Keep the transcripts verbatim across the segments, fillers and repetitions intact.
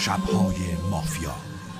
شب‌های مافیا.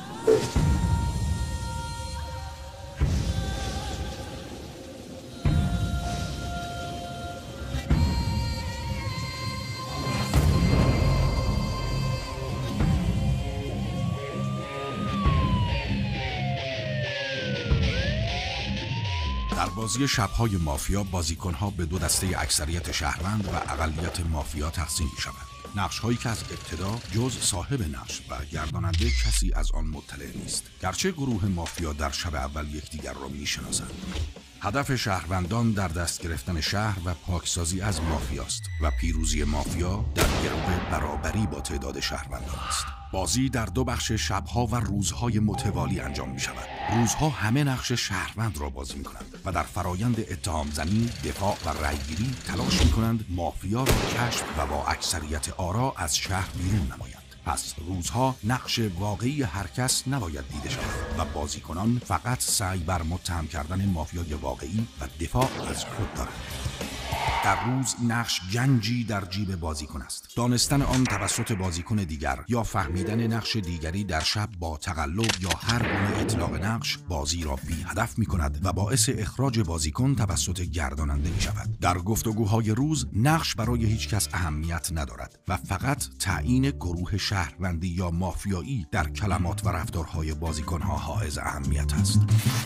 در بازی شب‌های مافیا بازیکن‌ها به دو دسته اکثریت شهروند و اقلیت مافیا تقسیم می‌شوند. نقش‌هایی که از ابتدا جز صاحب نقش و گرداننده کسی از آن مطلع نیست. گرچه گروه مافیا در شب اول یکدیگر را می‌شناسند. هدف شهروندان در دست گرفتن شهر و پاکسازی از مافیاست و پیروزی مافیا در گرو برابری با تعداد شهروندان است. بازی در دو بخش شبها و روزهای متوالی انجام می شود. روزها همه نقش شهروند را بازی می کنند و در فرایند اتهام زنی، دفاع و رأیگیری تلاش می کنند مافیا را کشف و با اکثریت آرا از شهر بیرون نمایند. پس روزها نقش واقعی هر کس نباید دیده شود و بازیکنان فقط سعی بر متهم کردن مافیای واقعی و دفاع از خود دارند. در روز نقش گنجی در جیب بازیکن است. دانستن آن توسط بازیکن دیگر یا فهمیدن نقش دیگری در شب با تقلب یا هر گونه اطلاق نقش بازی را بی هدف می کند و باعث اخراج بازیکن توسط گرداننده می شود. در گفتگوهای روز نقش برای هیچ کس اهمیت ندارد و فقط تعیین گروه شهروندی یا مافیایی در کلمات و رفتارهای بازیکنها حائز اهمیت است.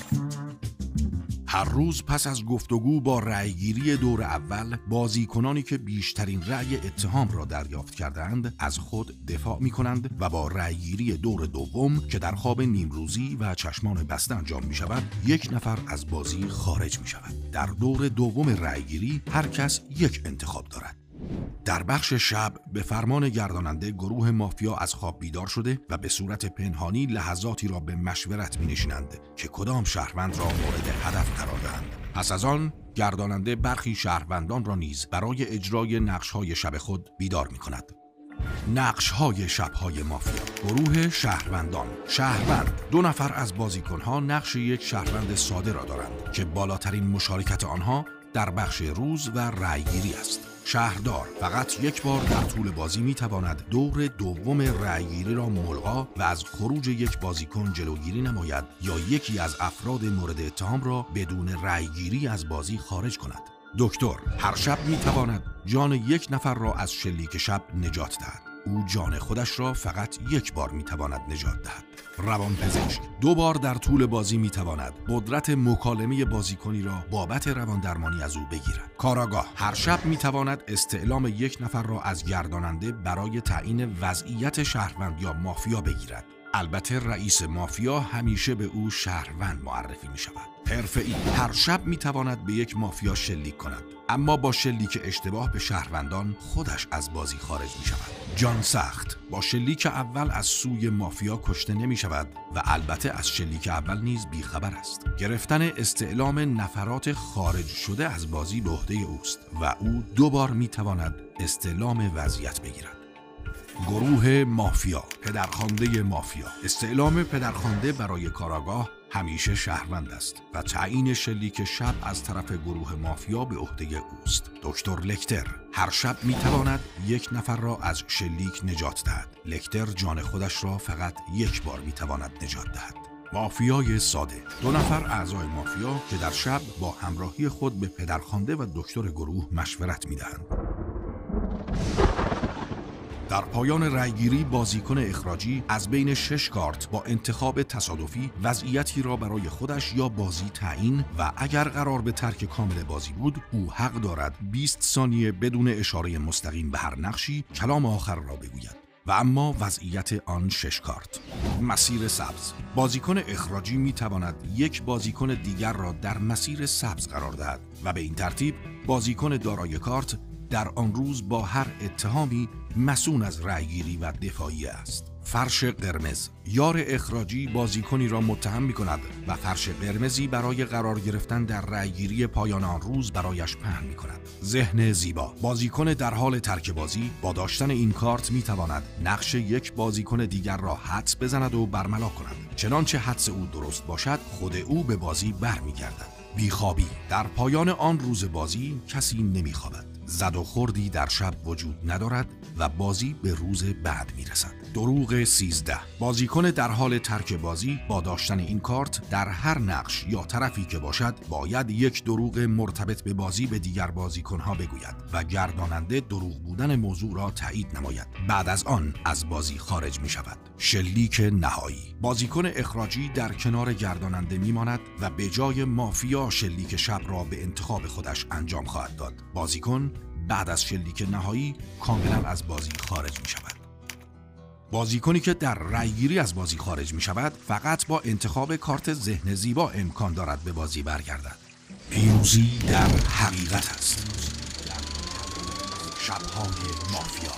هر روز پس از گفتگو با رأیگیری دور اول، بازیکنانی که بیشترین رأی اتهام را دریافت کردند از خود دفاع می کنند و با رأیگیری دور دوم که در خواب نیمروزی و چشمان بسته انجام می شود، یک نفر از بازی خارج می شود. در دور دوم رأیگیری هر کس یک انتخاب دارد. در بخش شب به فرمان گرداننده گروه مافیا از خواب بیدار شده و به صورت پنهانی لحظاتی را به مشورت می نشینند که کدام شهروند را مورد هدف قرار دهند. پس از آن گرداننده برخی شهروندان را نیز برای اجرای نقش‌های شب خود بیدار می کند. نقش‌های شب‌های مافیا. گروه شهروندان. شهروند دو نفر از بازیکن‌ها نقش یک شهروند ساده را دارند که بالاترین مشارکت آنها در بخش روز و رأیگیری است. شهردار فقط یک بار در طول بازی می تواند دور دوم رأیگیری را ملغا و از خروج یک بازیکن جلوگیری نماید یا یکی از افراد مورد اتهام را بدون رأیگیری از بازی خارج کند. دکتر هر شب می تواند جان یک نفر را از شلیک شب نجات دهد. او جان خودش را فقط یک بار می تواند نجات دهد. روانپزشک دو بار در طول بازی می تواند قدرت مکالمه بازیکنی را بابت روان درمانی از او بگیرد. کاراگاه هر شب می تواند استعلام یک نفر را از گرداننده برای تعیین وضعیت شهروند یا مافیا بگیرد. البته رئیس مافیا همیشه به او شهروند معرفی می شود. حرفه‌ای هر شب می تواند به یک مافیا شلیک کند، اما با شلیک اشتباه به شهروندان خودش از بازی خارج می شود. جان سخت با شلیک اول از سوی مافیا کشته نمی شود و البته از شلیک اول نیز بیخبر است. گرفتن استعلام نفرات خارج شده از بازی به عهده اوست و او دو بار می تواند استعلام وضعیت بگیرد. گروه مافیا. پدرخوانده مافیا. استعلام پدرخوانده برای کاراگاه همیشه شهروند است و تعیین شلیک شب از طرف گروه مافیا به عهده اوست. دکتر لکتر هر شب می تواند یک نفر را از شلیک نجات دهد. لکتر جان خودش را فقط یک بار می تواند نجات دهد. مافیای ساده. دو نفر اعضای مافیا که در شب با همراهی خود به پدرخوانده و دکتر گروه مشورت می دهند. در پایان رأیگیری بازیکن اخراجی از بین شش کارت با انتخاب تصادفی وضعیتی را برای خودش یا بازی تعیین و اگر قرار به ترک کامل بازی بود او حق دارد بیست ثانیه بدون اشاره مستقیم به هر نقشی کلام آخر را بگوید. و اما وضعیت آن شش کارت. مسیر سبز. بازیکن اخراجی می تواند یک بازیکن دیگر را در مسیر سبز قرار دهد و به این ترتیب بازیکن دارای کارت در آن روز با هر اتهامی مسئول از رأیگیری و دفاعی است. فرش قرمز. یار اخراجی بازیکنی را متهم می کند و فرش قرمزی برای قرار گرفتن در رأیگیری پایان آن روز برایش پهن می کند. ذهن زیبا. بازیکن در حال ترک بازی با داشتن این کارت می تواند نقش یک بازیکن دیگر را حدس بزند و برملا کند. چنانچه حدس او درست باشد خود او به بازی برمیگردد. بیخوابی. در پایان آن روز بازی کسی نمیخوابد. زد و خوردی در شب وجود ندارد و بازی به روز بعد میرسد. دروغ سیزده. بازیکن در حال ترک بازی با داشتن این کارت در هر نقش یا طرفی که باشد باید یک دروغ مرتبط به بازی به دیگر بازیکنها بگوید و گرداننده دروغ بودن موضوع را تایید نماید. بعد از آن از بازی خارج می شود. شلیک نهایی. بازیکن اخراجی در کنار گرداننده می ماند و به جای مافیا شلیک شب را به انتخاب خودش انجام خواهد داد. بازیکن بعد از شلیک نهایی کاملا از بازی خارج می شود. بازیکنی که در رأیگیری از بازی خارج می شود فقط با انتخاب کارت ذهن زیبا امکان دارد به بازی برگردد. پیروزی در حقیقت است. شب‌های مافیا.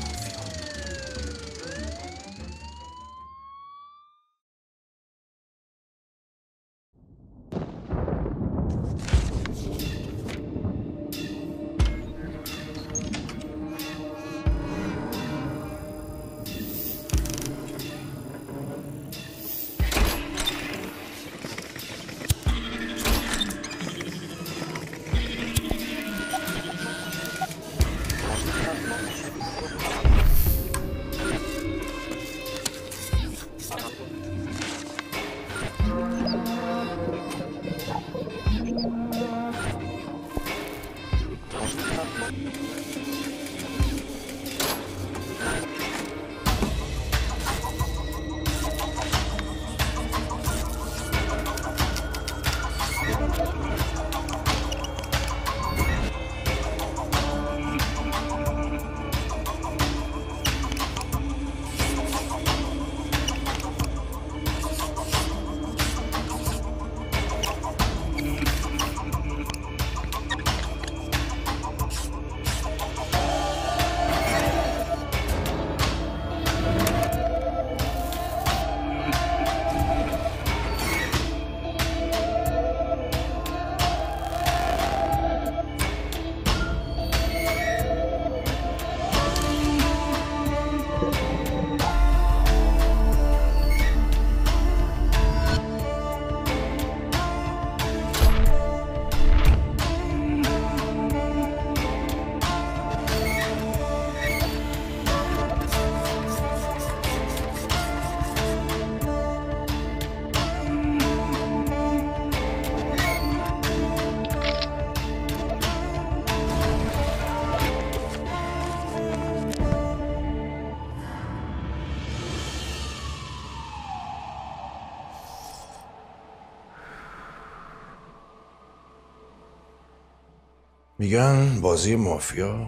میگن بازی مافیا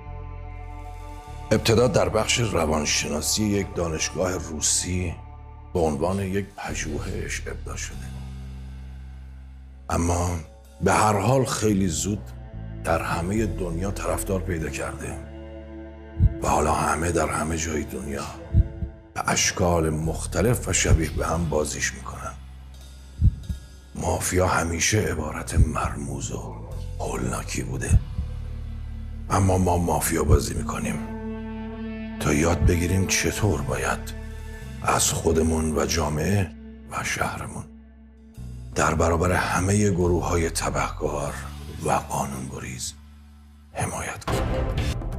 ابتدا در بخش روانشناسی یک دانشگاه روسی به عنوان یک پژوهش ابدا شده، اما به هر حال خیلی زود در همه دنیا طرفدار پیدا کرده و حالا همه در همه جای دنیا به اشکال مختلف و شبیه به هم بازیش میکنن. مافیا همیشه عبارت مرموز و هولناکی بوده، اما ما مافیا بازی میکنیم تا یاد بگیریم چطور باید از خودمون و جامعه و شهرمون در برابر همه گروه های تبهکار و قانونگریز حمایت کنیم.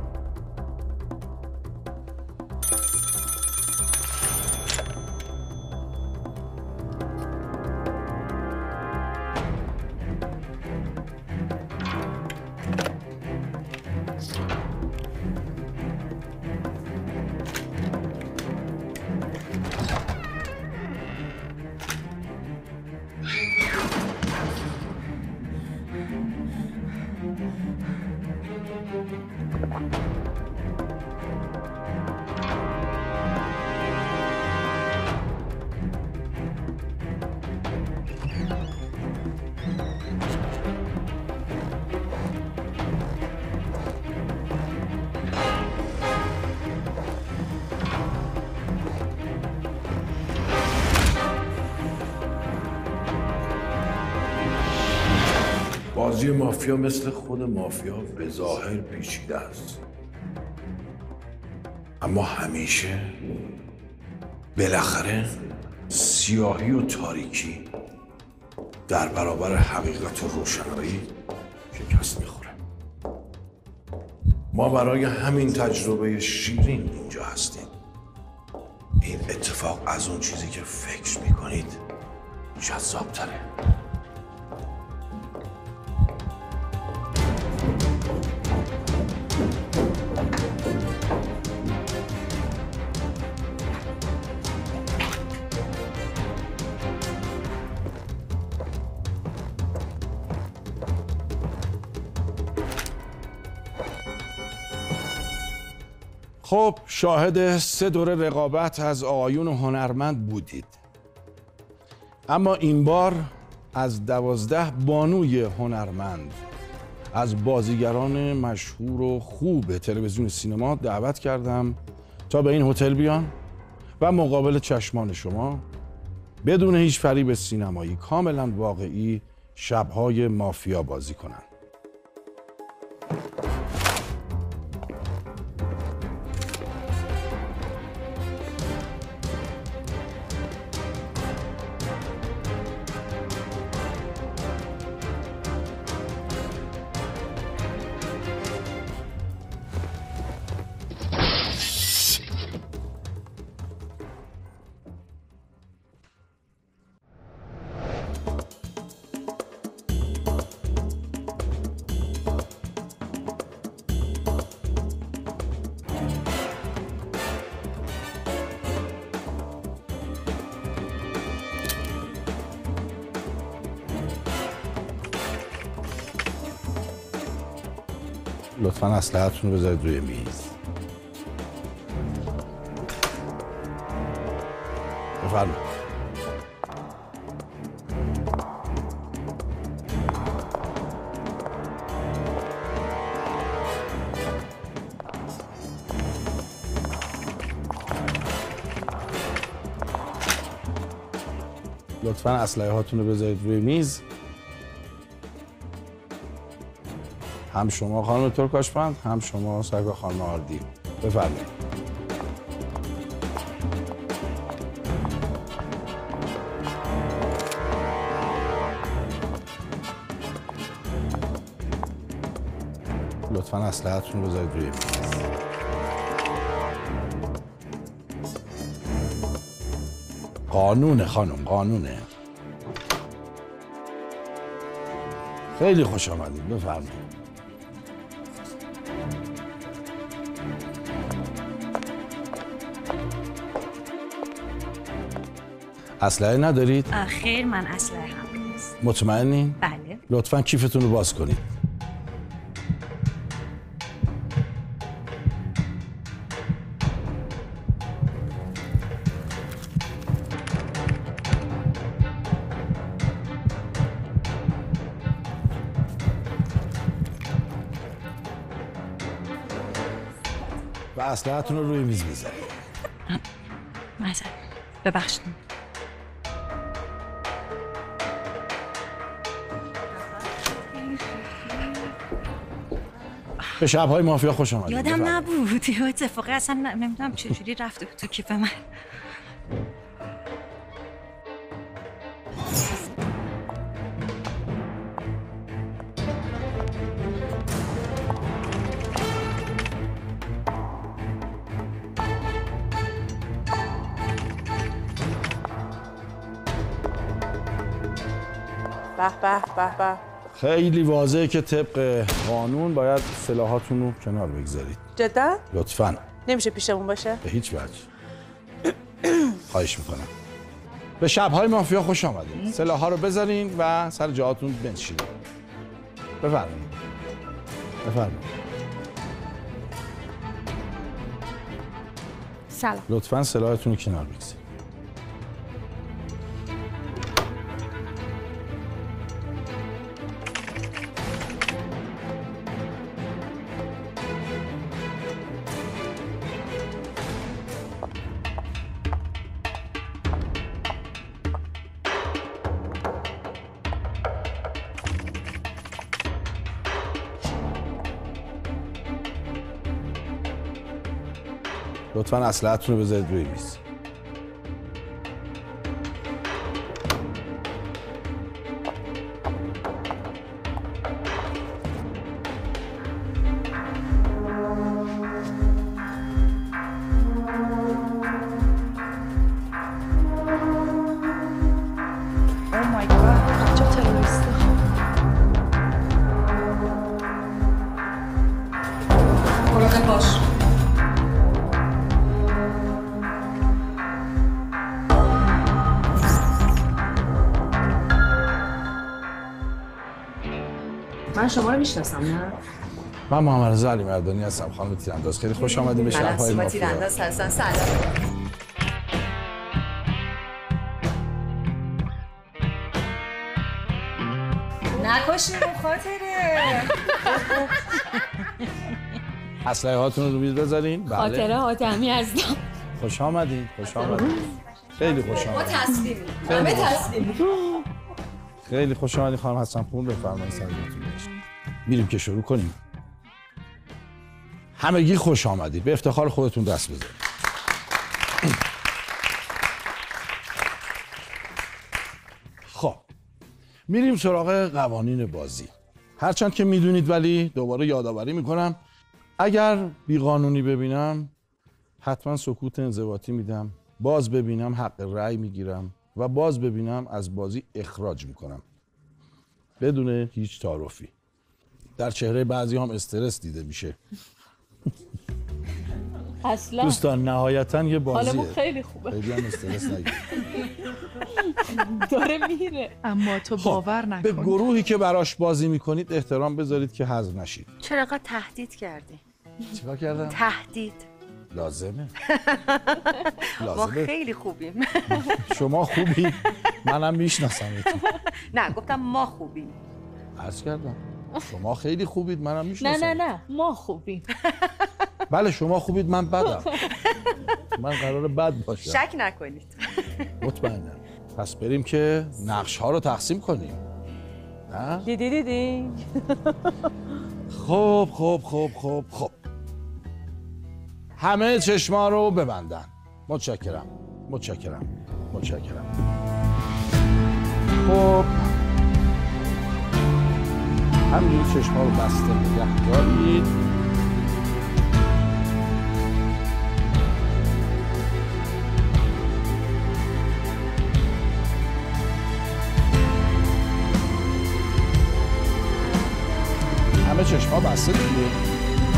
بازی مافیا مثل خود مافیا به ظاهر پیچیده است، اما همیشه بالاخره سیاهی و تاریکی در برابر حقیقت و روشنایی شکست میخوره. ما برای همین تجربه شیرین اینجا هستیم این اتفاق از اون چیزی که فکر میکنید جذاب تره. خب شاهد سه دوره رقابت از آقایون هنرمند بودید، اما این بار از دوازده بانوی هنرمند از بازیگران مشهور و خوب تلویزیون سینما دعوت کردم تا به این هتل بیان و مقابل چشمان شما بدون هیچ فریب سینمایی کاملا واقعی شب‌های مافیا بازی کنند. لطفاً اسلحه‌تون رو بذارید روی میز. بفرمایید. لطفاً اسلحه هاتون رو بذارید روی میز. هم شما خانم ترکاشپند، هم شما سرکار خانم آردی. بفرمایید. لطفاً اسلحه‌تون رو بذارید روی میز. قانونه خانم، قانونه. خیلی خوش آمدید. بفرمایید. اسلحه ندارید؟ خیر، من اسلحه هم نیست. مطمئنین؟ بله. لطفاً کیفتون رو باز کنید. و اسلحه‌تون رو روی میز بذارید. مثلا ببخشید. به شب‌های مافیا خوش آمدید. یادم نبود. یه اتفاقی اصلا نمیدونم چجوری رفته تو کیف من. به به به به. خیلی واضحه که طبق قانون باید سلاحاتون رو کنار بگذارید. جدا؟ لطفاً. نمیشه پیشمون باشه؟ به هیچ وجه. خواهش میکنم. به شب‌های مافیا خوش آمدید. سلاح‌ها رو بذارین و سر جاهاتون بنشینید. بفرمایید. بفرمایید. سلام. لطفاً سلاحتون رو کنار بگذارید. لطفاً اسلحه‌تون رو بذارید روی میز. چه تروریسته. مراقب باش. من شما رو میشناسم نه؟ من محمد رضا علی مردانی هستم، خانم تیرانداز. خیلی خوش آمدید به شهرهای من مافیا. تیرانداز هستم. سلام. نکشیم اون خاطره. اسلحه هاتون رو رو میز بذارین. بله. خاطره حاتمی هستم. خوش آمدید. خوش آمدید. خیلی خوش ما آمدید. تسلیمیم. همه تسلیمیم. خیلی خوش آمدید خانم حسن پور، بفرمایید سلامتون باشید. میریم که شروع کنیم. همگی خوش آمدید. به افتخار خودتون دست بزنید. خب میریم سراغ قوانین بازی. هرچند که میدونید ولی دوباره یادآوری میکنم، اگر بیقانونی ببینم حتما سکوت انضباطی میدم، باز ببینم حق رأی میگیرم و باز ببینم از بازی اخراج میکنم بدون هیچ تعارفی. در چهره بعضی هم استرس دیده میشه. اصلا دوستان نهایتا یه بازیه. حالمون خیلی خوبه. خیلی هم استرس نگیر. داره میره. اما تو باور نکن. به گروهی که براش بازی میکنید احترام بذارید که حذف نشید. چرا اینقدر تهدید کردی؟ چیکار کردم؟ تهدید. لازمه. ما لازمه. خیلی خوبیم. شما خوبی، منم میشناسمتون. نه گفتم ما خوبیم. عرض کردم شما خیلی خوبید، منم نه میشناسم. نه نه ما خوبیم. بله شما خوبید، من بدم. من قراره بد باشم. شک نکنید. مطمئنم. پس بریم که نقش ها رو تقسیم کنیم. نه؟ دیدی دیدی. خب خب خب خب خب همه چشما رو ببندن. متشکرم متشکرم متشکرم. خب همین چشما رو بسته نگه دارید. همه چشما بسته دیگه.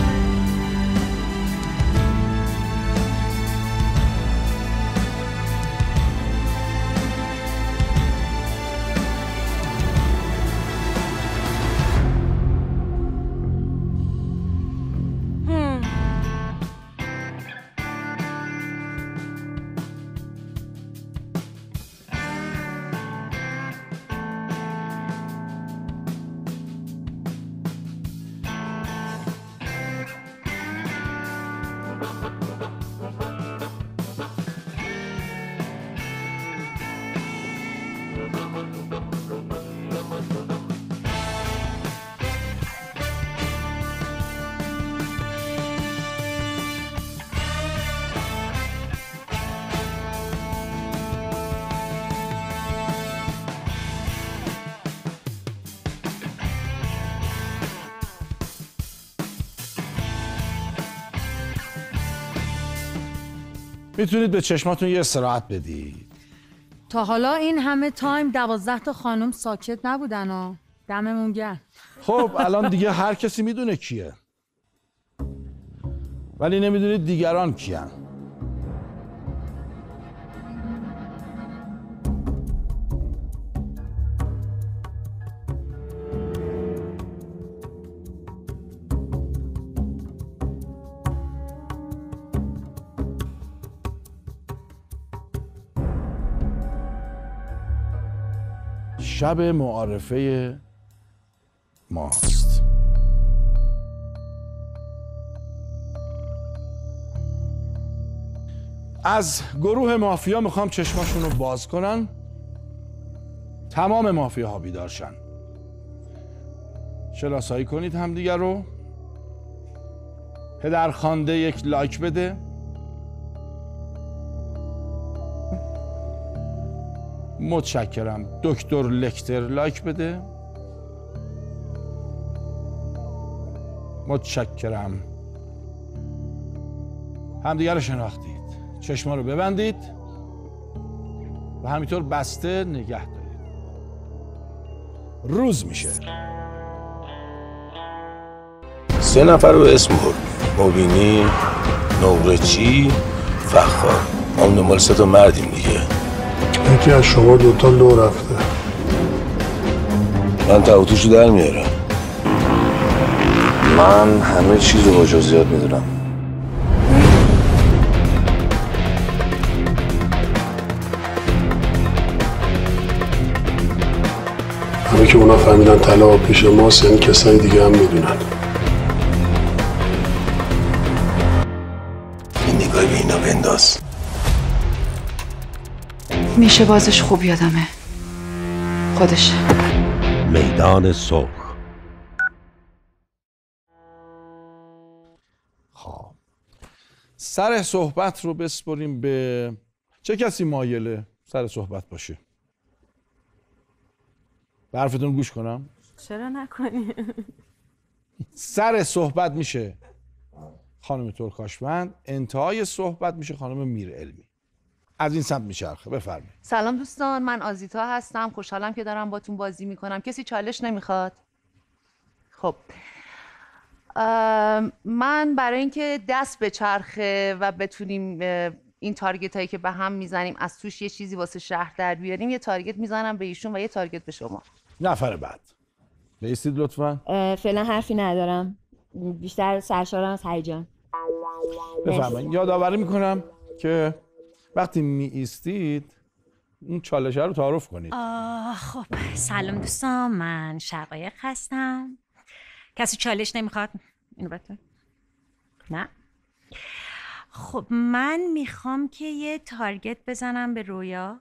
میتونید به چشماتون یه استراحت بدید. تا حالا این همه تایم دوازده تا خانم ساکت نبودن ها. دممون گرم. خب الان دیگه هر کسی میدونه کیه، ولی نمیدونید دیگران کیان. شب معارفه ماست. از گروه مافیا میخوام چشماشون رو باز کنن. تمام مافیاها بیدار شن. شناسایی کنید همدیگر رو. پدرخوانده یک لایک بده. متشکرم. دکتر لکتر لایک بده. متشکرم. همدیگر رو شناختید. چشما رو ببندید و همینطور بسته نگه دارید. روز میشه. سه نفر رو اسم برد: مبینی، نورچی، فخار. ما اون دنبال سه تا مردیم دیگه. یکی از شما دوتا لو رفته. من تعهدشو در میارم. من همه چیز رو با جزئیات میدونم. همه که اونا فهمیدن طلا پیش ماست، یعنی کسای دیگه هم میدونن. این نگاهی به اینا بنداز. میشه بازش خوب یادمه. خودشه. میدان سرخ. خب سر صحبت رو بسپریم به چه کسی مایله سر صحبت باشه؟ به حرفتون گوش کنم؟ چرا نکنی؟ سر صحبت میشه خانم ترکاشوند، انتهای صحبت میشه خانم میرعلمی. از این سمت میچرخه. بفرمایید. سلام دوستان، من آزیتا هستم. خوشحالم که دارم باتون بازی میکنم. کسی چالش نمیخواد؟ خب من برای اینکه دست به چرخه و بتونیم این تارگت هایی که به هم میزنیم از توش یه چیزی واسه شهر در بیاریم، یه تارگت میزنم به ایشون و یه تارگت به شما. نفر بعد بایستید لطفا. فعلا حرفی ندارم، بیشتر سرشارم از هیجان. بفرمایید. یادآوری میکنم که وقتی می ایستید اون چالشه رو تعارف کنید. آه خب سلام دوستان، من شقایق هستم. کسی چالش نمیخواد؟ اینو بده. نه. خب من میخوام که یه تارگت بزنم به رویا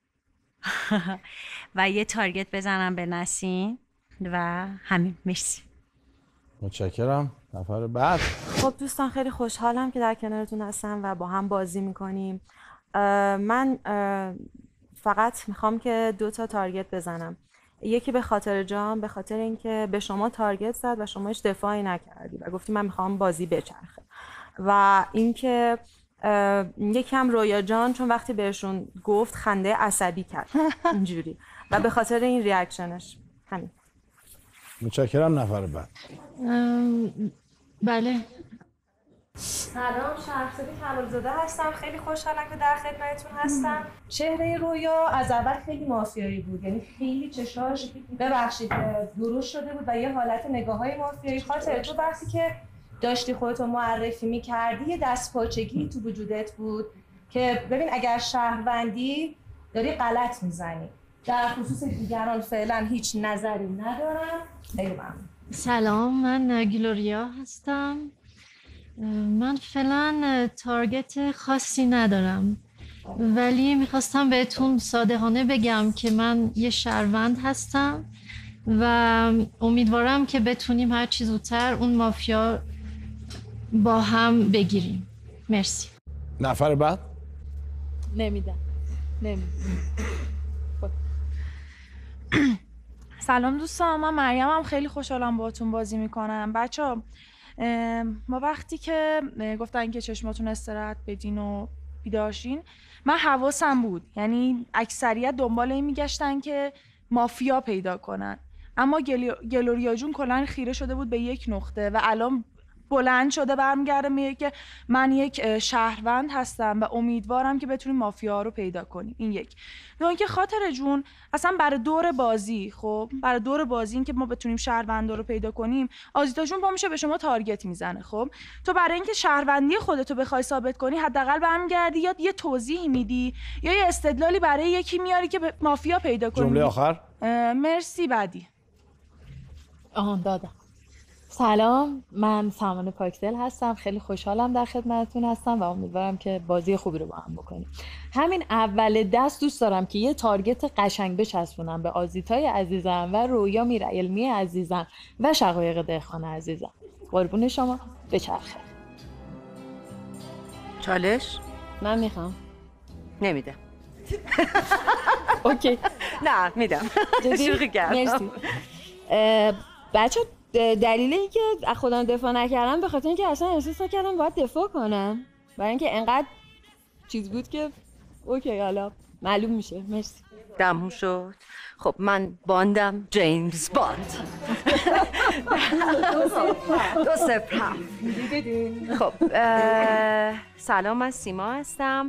و یه تارگت بزنم به نسیم و همین. مرسی. متشکرم. نفر بعد. خب دوستان خیلی خوشحالم که در کنارتون هستم و با هم بازی میکنیم. من فقط میخوام که دو تا تارگت بزنم. یکی به خاطر جان، به خاطر اینکه به شما تارگت زد و شما هیچ دفاعی نکردی و گفتی من میخوام بازی بچرخه. و اینکه یکم رویا جان، چون وقتی بهشون گفت خنده عصبی کرد اینجوری و به خاطر این ریاکشنش. همین. متشکرم. نفر بعد. بله. سلام، شهرزاد کمالزاده هستم. خیلی خوشحالم که در خدمتتون هستم. چهره رویا از اول خیلی مافیایی بود، یعنی خیلی چشاش ببخشید درشت شده بود و یه حالت نگاه‌های مافیایی. خاطر تو وقتی که داشتی خودتو معرفی می‌کردی یه دستپاچگی تو وجودت بود که ببین اگر شهروندی داری غلط میزنی. در خصوص دیگران فعلا هیچ نظری ندارم. خیلی ممنون. سلام، من گلوریا هستم. من فعلا تارگت خاصی ندارم، ولی میخواستم بهتون صادقانه بگم که من یه شهروند هستم و امیدوارم که بتونیم هر چی زودتر اون مافیا با هم بگیریم. مرسی. نفر بعد. نمیدم نمیدم. سلام دوستان، من مریم هم. خیلی خوشحالم باهاتون بازی میکنم. بچه‌ها ما وقتی که گفتن که چشماتون استراحت بدین و بیدارشین، من حواسم بود، یعنی اکثریت دنبال این میگشتن که مافیا پیدا کنن، اما گلوریا جون کلا خیره شده بود به یک نقطه و الان بلند شده برمیگرده میگه که من یک شهروند هستم و امیدوارم که بتونیم مافیا رو پیدا کنیم. این یک. دو اینکه خاطر جون اصلا برای دور بازی، خب برای دور بازی این که ما بتونیم شهروندا رو پیدا کنیم، آزیتا جون پا میشه به شما تارگت میزنه. خب تو برای اینکه شهروندی خودتو بخوای ثابت کنی حداقل برمیگردی یا یه توضیحی میدی یا یه استدلالی برای یکی میاری که مافیا پیدا کنی. جمله آخر. مرسی. بعدی. آهان دادم. سلام، من سامان پاکدل هستم. خیلی خوشحالم در خدمتتون هستم و امیدوارم که بازی خوبی رو با هم بکنیم. همین اول دست دوست دارم که یه تارگت قشنگ بچسبونم به آزیتای عزیزم و رویا میرعلمی عزیزم و شقایق دهخانه عزیزم. قربون شما. بچرخه. چالش؟ من میخوام. نمیدم. اوکی. نه میدم. شوخی کردم. مرسی. بچه دلیل این که از خودم دفاع نکردم به خاطر اینکه اصلا احساس نکردم باید دفاع کنم، برای اینکه انقدر چیز بود که اوکی حالا معلوم میشه. مرسی. تموم شد. خب من باندم جیمز باند. دو صفر هفت. خب سلام، من سیما هستم.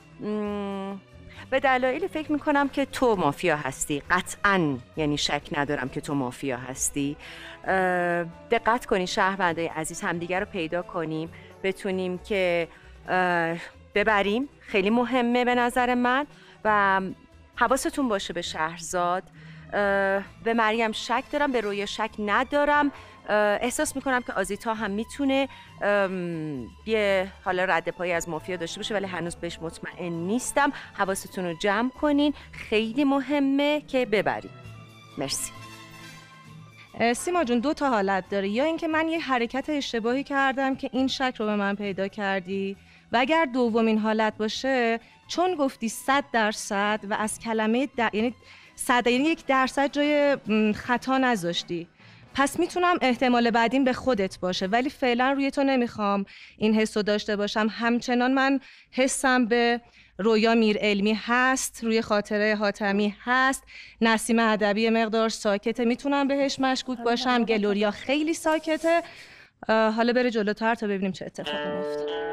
به دلایلی فکر میکنم که تو مافیا هستی، قطعاً، یعنی شک ندارم که تو مافیا هستی. دقت کنی شهروندای عزیز، همدیگر رو پیدا کنیم، بتونیم که ببریم. خیلی مهمه به نظر من. و حواستون باشه به شهرزاد. به مریم شک دارم، به رویا شک ندارم. احساس میکنم که آزیتا هم میتونه یه حالا رد پایی از مافیا داشته باشه، ولی هنوز بهش مطمئن نیستم. حواستون رو جمع کنین، خیلی مهمه که ببریم. مرسی. سیما جون دو تا حالت داره، یا اینکه من یه حرکت اشتباهی کردم که این شک رو به من پیدا کردی، و اگر دومین حالت باشه چون گفتی صد درصد و از کلمه در... یعنی صد یعنی یک درصد جای خطا نذاشتی، پس میتونم احتمال بعدین به خودت باشه، ولی فعلا روی تو نمیخوام این حسو داشته باشم. همچنان من حسم به رویا میرعلمی هست، روی خاطره حاتمی هست، نسیم ادبی مقدار ساکته، میتونم بهش مشکوک باشم، گلوریا خیلی ساکته. حالا بره جلوتر تا ببینیم چه اتفاقی میفته.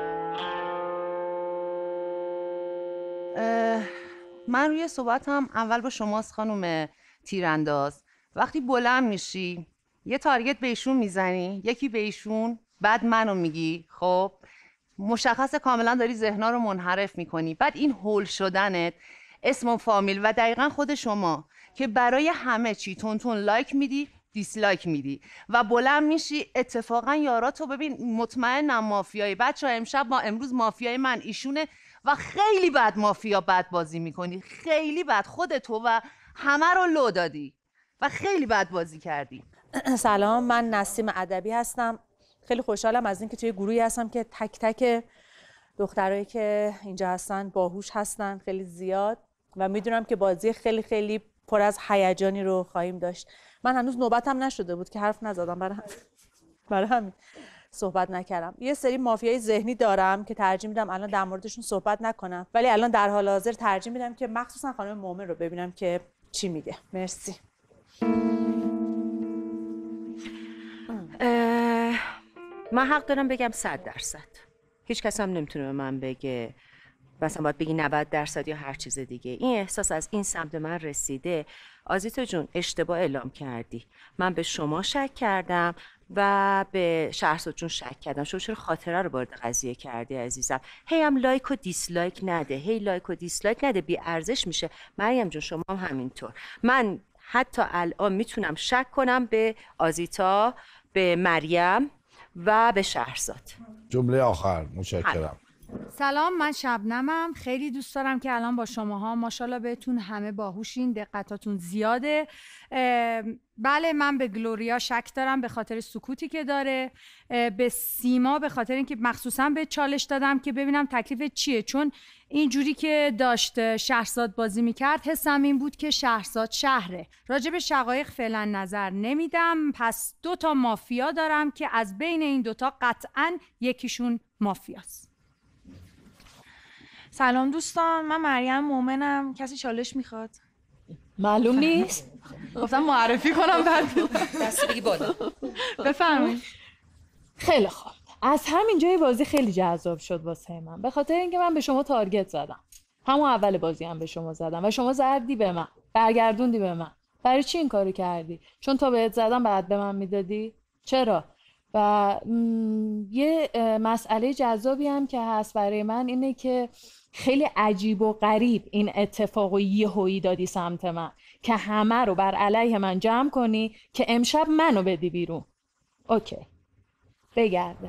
من روی صحبتم اول با شماست خانم تیرانداز. وقتی بلند میشی یه تارگت به ایشون میزنی، یکی به ایشون، بعد منو میگی، خب مشخص کاملا داری ذهنا رو منحرف میکنی. بعد این هول شدنت، اسم و فامیل و دقیقا خود شما که برای همه چی تون تون لایک میدی، دیسلایک میدی و بلند میشی. اتفاقا یاراتو ببین، مطمئنم مافیایی. بچه ها امشب ما امروز مافیای من ایشونه و خیلی بد مافیا بد بازی میکنی، خیلی بد. خودتو و همه رو لو دادی و خیلی بد بازی کردی. سلام، من نسیم ادبی هستم. خیلی خوشحالم از اینکه توی گروهی هستم که تک تک دخترایی که اینجا هستن باهوش هستن، خیلی زیاد، و میدونم که بازی خیلی خیلی پر از هیجانی رو خواهیم داشت. من هنوز نوبتم نشده بود که حرف نزدم، برای همین برای همین صحبت نکردم. یه سری مافیای ذهنی دارم که ترجیح میدم الان در موردشون صحبت نکنم، ولی الان در حال حاضر ترجیح میدم که مخصوصا خانم مومن رو ببینم که چی میگه. مرسی. من حق دارم بگم صد درصد. هیچ کس هم نمیتونه به من بگه مثلا باید بگی نود درصد یا هر چیز دیگه. این احساس از این سمت من رسیده. آزیتا جون اشتباه اعلام کردی. من به شما شک کردم و به شهرزاد جون شک کردم. شما چرا خاطره رو وارد قضیه کردی عزیزم؟ هی هم لایک و دیسلایک نده، هی لایک و دیسلایک نده، بی ارزش میشه. مریم جون شما هم همینطور. من حتی الان میتونم شک کنم به آزیتا، به مریم و به شهرزاد. جمله آخر. متشکرم. سلام، من شبنمم. خیلی دوست دارم که الان با شماها، ماشاءالله بهتون همه باهوشین، دقتاتون زیاده. بله، من به گلوریا شک دارم به خاطر سکوتی که داره، به سیما به خاطر اینکه مخصوصا به چالش دادم که ببینم تکلیف چیه، چون اینجوری که داشت شهرزاد بازی میکرد حسم این بود که شهرزاد شهره. راجع به شقایق فعلا نظر نمیدم، پس دو تا مافیا دارم که از بین این دوتا قطعا یکیشون مافیاست. سلام دوستان، من مریم مومنم. کسی چالش میخواد؟ معلوم نیست. گفتم معرفی کنم بعد دست بگی بالا. بفرمایید. خیلی خوب. از همین جای بازی خیلی جذاب شد واسه من، به خاطر اینکه من به شما تارگت زدم. همون اول بازی هم به شما زدم و شما زدی به من، برگردوندی به من. برای چی این کارو کردی؟ چون تا بهت زدم بعد به من میدادی؟ چرا؟ و یه مسئله جذابی هم که هست برای من اینه که خیلی عجیب و غریب این اتفاق و یهویی دادی سمت من که همه رو بر علیه من جمع کنی که امشب منو بدی بیرون. اوکی، بگرده.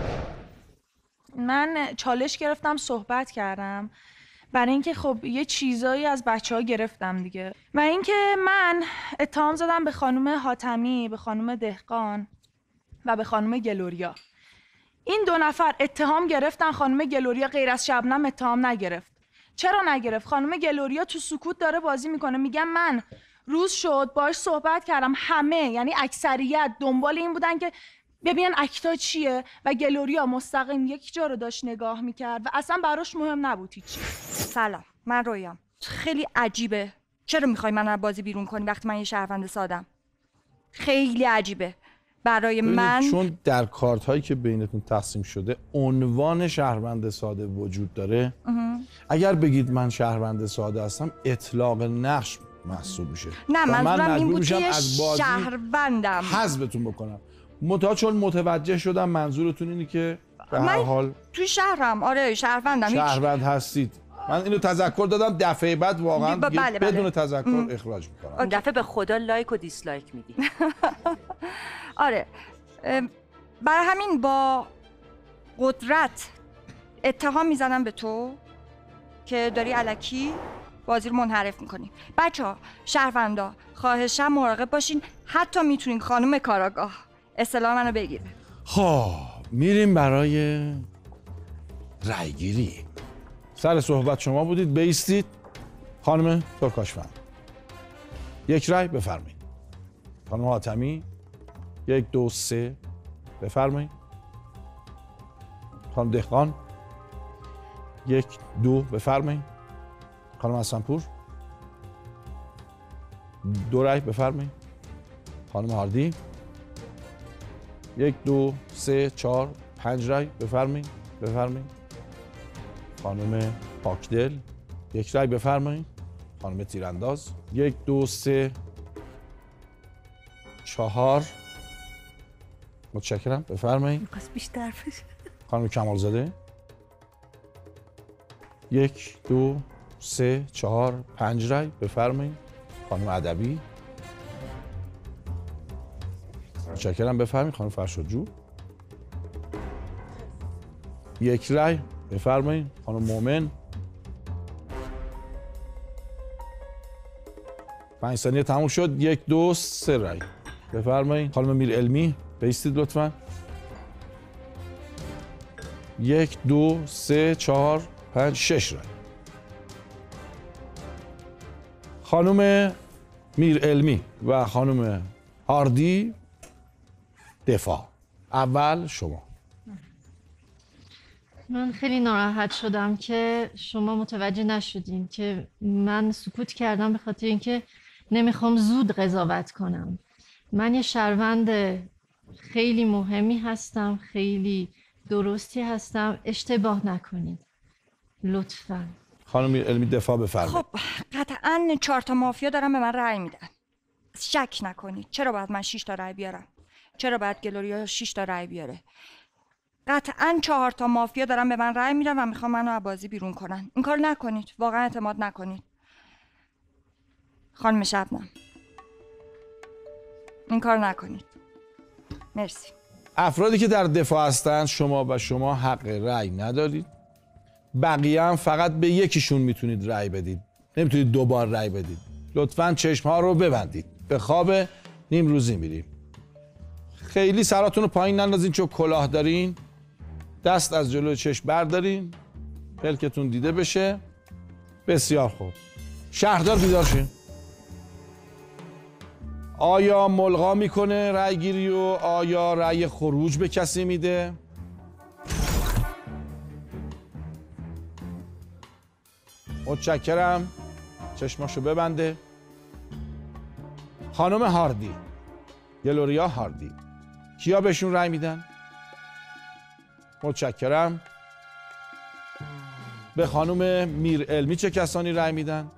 من چالش گرفتم، صحبت کردم برای اینکه خب یه چیزایی از بچه ها گرفتم دیگه، و اینکه من اتهام زدم به خانم حاتمی، به خانم دهقان و به خانم گلوریا. این دو نفر اتهام گرفتن، خانم گلوریا غیر از شبنم اتهام نگرفت. چرا نگرفت؟ خانم گلوریا تو سکوت داره بازی میکنه، میگم من روز شد باهاش صحبت کردم، همه یعنی اکثریت دنبال این بودن که ببینن اکتا چیه و گلوریا مستقیم یک جا رو داشت نگاه میکرد و اصلا براش مهم نبود هیچی. سلام، من رویام. خیلی عجیبه. چرا میخوای من از بازی بیرون کنی وقتی من یه شهروند سادم؟ خیلی عجیبه برای من. چون در کارت هایی که بینتون تقسیم شده عنوان شهروند ساده وجود داره. اه. اگر بگید من شهروند ساده هستم اطلاق نقش محسوب میشه. نه منظورم این بود که از بازی شهروندم حذفتون بکنم. متأ چون متوجه شدم منظورتون اینه که به هر حال توی شهرم. آره شهروندم. شهروند هستید. من اینو تذکر دادم، دفعه بعد واقعا ب... بله بله. بدون تذکر ام. اخراج میکنم. اون دفعه به خدا لایک و دیسلایک میدی. آره برای همین با قدرت اتهام میزنم به تو که داری الکی بازی رو منحرف میکنی. بچه ها شهروندا خواهشم مراقب باشین، حتی میتونین خانم کاراگاه اصطلاح منو بگیره. خب میریم برای رای گیری. سر صحبت شما بودید، بایستید. خانم ترکاشفند یک رای بفرمایید. خانم حاتمی یک دو سه بفرمایید. خانم دهقان یک دو بفرمایید. خانم حسنپور دو رای بفرمایید. خانم هاردی یک دو سه چهار پنج رای بفرمایید. بفرمایید. خانم پاکدل یک رای بفرمایید. خانم تیرانداز یک دو سه چهار متشکرم بفرمایید. می‌خواست بیشتر بشه. خانم کمالزاده یک دو سه چهار پنج رای بفرمایید. خانم ادبی متشکرم بفرمایید. خانم فرشادجو یک رای بفرمایید. خانم مومن پنج ثانیه تموم شد. یک دو سه رای بفرمایید. خانم میر علمی بایستید لطفا. یک دو سه چهار پنج شش رای. خانم میر علمی و خانم هاردی دفاع. اول شما. من خیلی ناراحت شدم که شما متوجه نشدین که من سکوت کردم به خاطر اینکه نمیخوام زود قضاوت کنم. من یه شهروند خیلی مهمی هستم، خیلی درستی هستم. اشتباه نکنید لطفاً. خانم علمی دفاع بفرمایید. خب قطعاً چهار تا مافیا دارن به من رأی میدن. شک نکنید. چرا باید من شش تا رأی بیارم؟ چرا باید گلوریا شش تا رأی بیاره؟ قطعاً چهار تا مافیا دارن به من رأی میدن و میخوام منو از بازی بیرون کنن. این کار نکنید. واقعا اعتماد نکنید. خانم شبنم این کار نکنید. مرسی. افرادی که در دفاع هستند شما و شما حق رأی ندارید. بقیه هم فقط به یکیشون میتونید رأی بدید. نمیتونید دوبار رأی بدید. لطفاً چشم‌ها رو ببندید. به خواب نیم روزی میریم. خیلی سراتون رو پایین نندازین چون کلاه دارین. دست از جلوی چشم بردارین. پلکتون دیده بشه. بسیار خوب. شهردار بیدار شین. آیا ملغا میکنه رأی گیری و آیا رأی خروج به کسی میده؟ متشکرم. چشماشو ببنده. خانم هاردی، گلوریا هاردی، کیا بهشون رأی میدن؟ متشکرم. به خانم میر علمی چه کسانی رأی میدن؟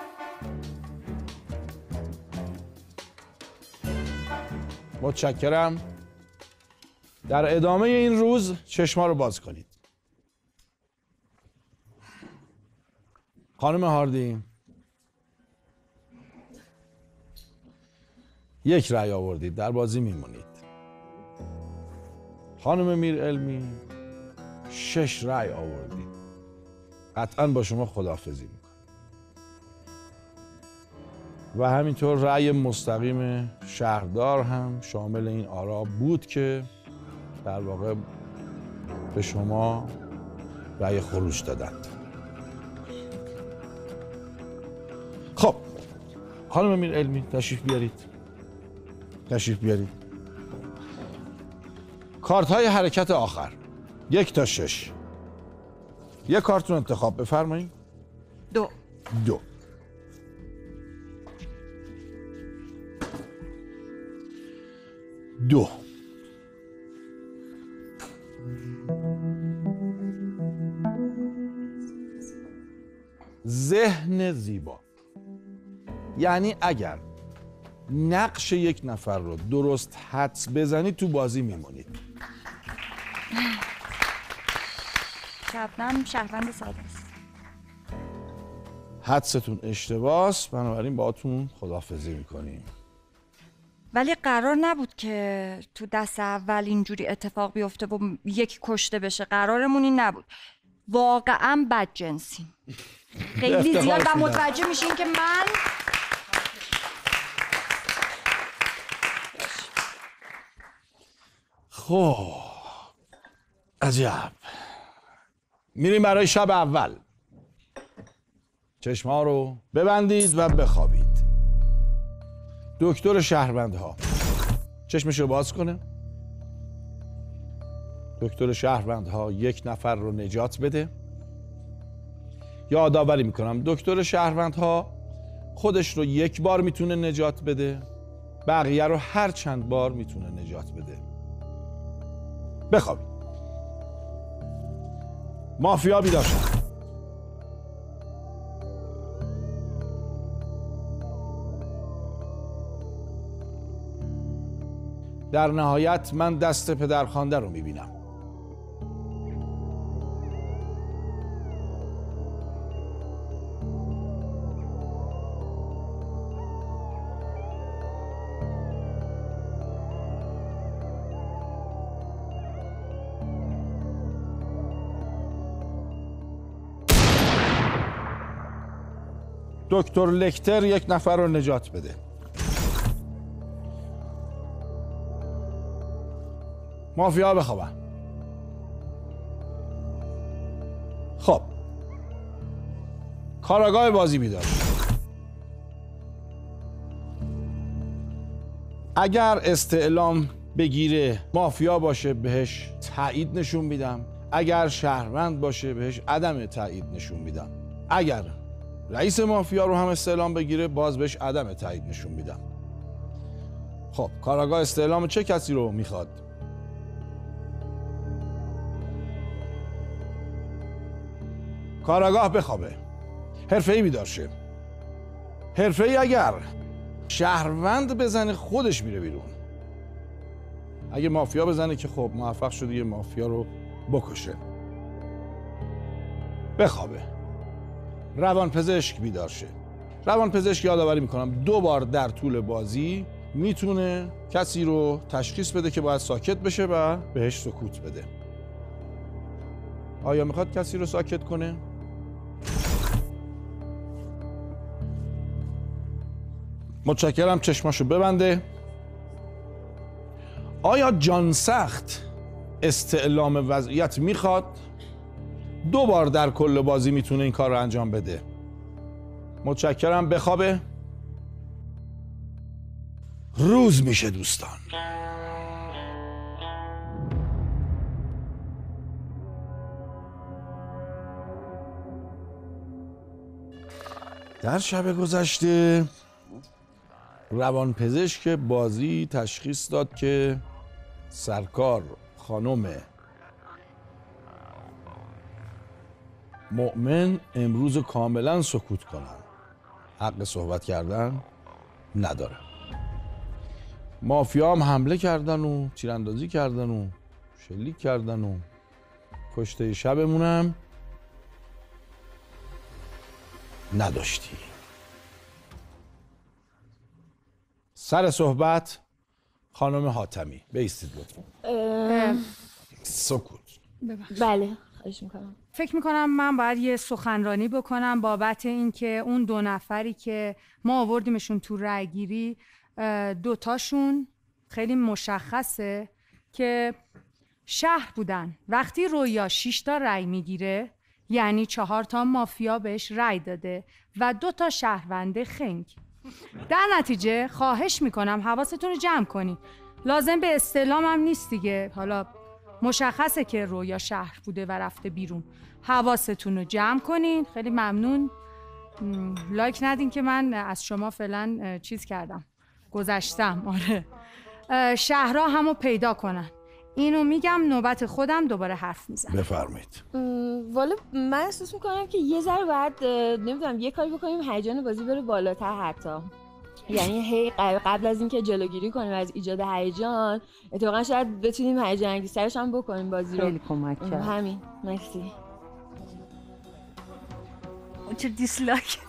متشکرم. در ادامه این روز چشما رو باز کنید. خانم هاردی یک رأی آوردید، در بازی میمونید. خانم میر علمی شش رأی آوردید، قطعا با شما خداحافظی میکنم. و همینطور رأی مستقیم شهردار هم شامل این آرا بود که در واقع به شما رأی خروج دادند. خب خانم میر علمی تشریف بیارید. تشریف بیارید. کارت های حرکت آخر یک تا شش. یک کارتون انتخاب بفرمایید. دو. دو. دو. ذهن زیبا یعنی اگر نقش یک نفر رو درست حدس بزنید تو بازی میمونید. شبنم شهروند ساده است. حدستون اشتباهه، بنابراین باهاتون خداحافظی میکنیم. ولی قرار نبود که تو دست اول اینجوری اتفاق بیفته و یکی کشته بشه. قرارمون این نبود. واقعا بدجنسی. خیلی زیاد و متوجه میشین که من خب عجب. میریم برای شب اول. چشم‌ها رو ببندید و بخوابید. دکتر شهروندها چشمشو باز کنه. دکتر شهروندها یک نفر رو نجات بده. یادآوری میکنم دکتر شهروندها خودش رو یک بار میتونه نجات بده، بقیه رو هر چند بار میتونه نجات بده. بخوابید. مافیا بیدار شد. در نهایت من دست پدرخوانده رو میبینم. دکتر لکتر یک نفر رو نجات بده. مافیا بخوابن. خب کاراگاه بازی بیدار. اگر استعلام بگیره مافیا باشه بهش تایید نشون میدم، اگر شهروند باشه بهش عدم تایید نشون میدم، اگر رئیس مافیا رو هم استعلام بگیره باز بهش عدم تایید نشون میدم. خب کاراگاه استعلام چه کسی رو میخواد؟ کاراگاه بخوابه. حرفه‌ای بیدار شه. حرفه‌ای اگر شهروند بزنه خودش میره بیرون. اگه مافیا بزنه که خب موفق شده یه مافیا رو بکشه. بخوابه. روانپزشک بیدار شه. روانپزشک یادآوری میکنم دو بار در طول بازی میتونه کسی رو تشخیص بده که باید ساکت بشه و بهش سکوت بده. آیا میخواد کسی رو ساکت کنه؟ متشکرم. چشماشو ببنده. آیا جان سخت استعلام وضعیت میخواد؟ دو بار در کل بازی میتونه این کار رو انجام بده. متشکرم. بخوابه. روز میشه دوستان. در شب گذشته روانپزشک بازی تشخیص داد که سرکار خانم مؤمن امروز کاملا سکوت کنن. حق صحبت کردن نداره. مافیا هم حمله کردن و تیراندازی کردن و شلیک کردن و کشته شبمونم نداشتی. سر صحبت خانم حاتمی. بایستید لطفا. سکوت. بله خواهش میکنم. فکر میکنم من باید یه سخنرانی بکنم بابت اینکه اون دو نفری که ما آوردیمشون تو رای گیری دوتاشون خیلی مشخصه که شهر بودن. وقتی رویا شش تا رای میگیره یعنی چهار تا مافیا بهش رای داده و دو تا شهرونده خنگ. در نتیجه خواهش میکنم حواستون رو جمع کنی. لازم به استعلام هم نیست دیگه. حالا مشخصه که رویا شهر بوده و رفته بیرون. حواستون رو جمع کنین. خیلی ممنون. م، لایک ندین که من از شما فعلا اه، چیز کردم، گذشتم. آره اه، شهرها همو پیدا کنن. اینو میگم، نوبت خودم دوباره حرف میزنم. بفرمایید. والا من احساس میکنم که یه ذره باید نمیدونم یه کاری بکنیم هیجان بازی بره بالاتر حتی. یعنی هی قبل از اینکه جلوگیری کنیم از ایجاد هیجان، اتفاقا شاید بتونیم هیجان انگیزترش هم بکنیم بازی رو. خیلی کمک کرد. همین. مرسی. چه دیسلایک.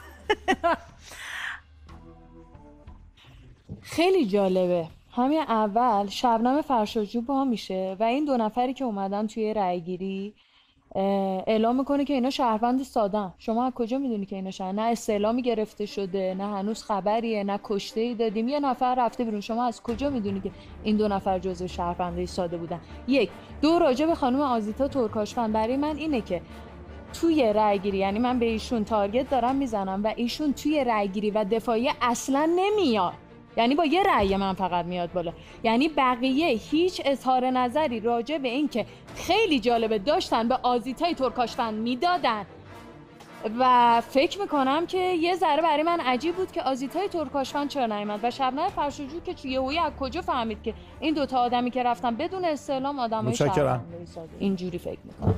خیلی جالبه. همین اول شبنم فرشاجو با میشه و این دو نفری که اومدن توی رأیگیری اعلام میکنه که اینا شهروند سادن. شما از کجا میدونی که اینا شهروند؟ نه استعلامی گرفته شده، نه هنوز خبریه، نه کشته‌ای دادیم، یه نفر رفته بیرون. شما از کجا میدونی که این دو نفر جزو شهروندای ساده بودن؟ یک. دو، راجع به خانم آزیتا ترکاشفن برای من اینه که توی رأیگیری، یعنی من به ایشون تارگت دارم میزنم و ایشون توی رأیگیری و دفاعی اصلا نمیاد، یعنی با یه رأی من فقط میاد بالا. یعنی بقیه هیچ اظهار نظری راجع به این که خیلی جالبه داشتن به آزیتای ترکاشفن میدادن و فکر میکنم که یه ذره برای من عجیب بود که آزیتای ترکاشفن چرا نیامد و شبنم فرشاجو که توی هویی از کجا فهمید که این دوتا آدمی که رفتن بدون استعلام آدمای شهروندی ساده. اینجوری فکر میکنم.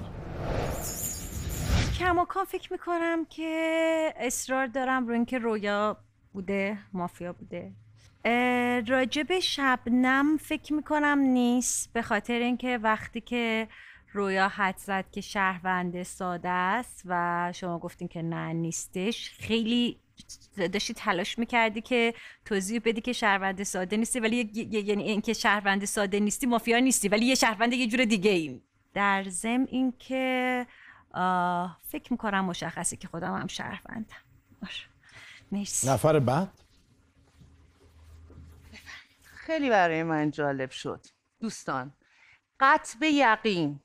کماکان فکر میکنم که اصرار دارم رو اینکه رویا بوده، مافیا بوده. راجب شبنم فکر میکنم نیست، به خاطر اینکه وقتی که رویا حد زد که شهروند ساده است و شما گفتین که نه نیستش، خیلی داشتی تلاش میکردی که توضیح بدی که شهروند ساده نیستی، ولی یعنی اینکه شهروند ساده نیستی مافیا نیستی، ولی یه شهروند یه جور دیگه ایم. در ضمن اینکه فکر میکنم مشخصه که خودم هم شهروندم. مرسی. نفر بعد. خیلی برای من جالب شد دوستان. قطع به یقین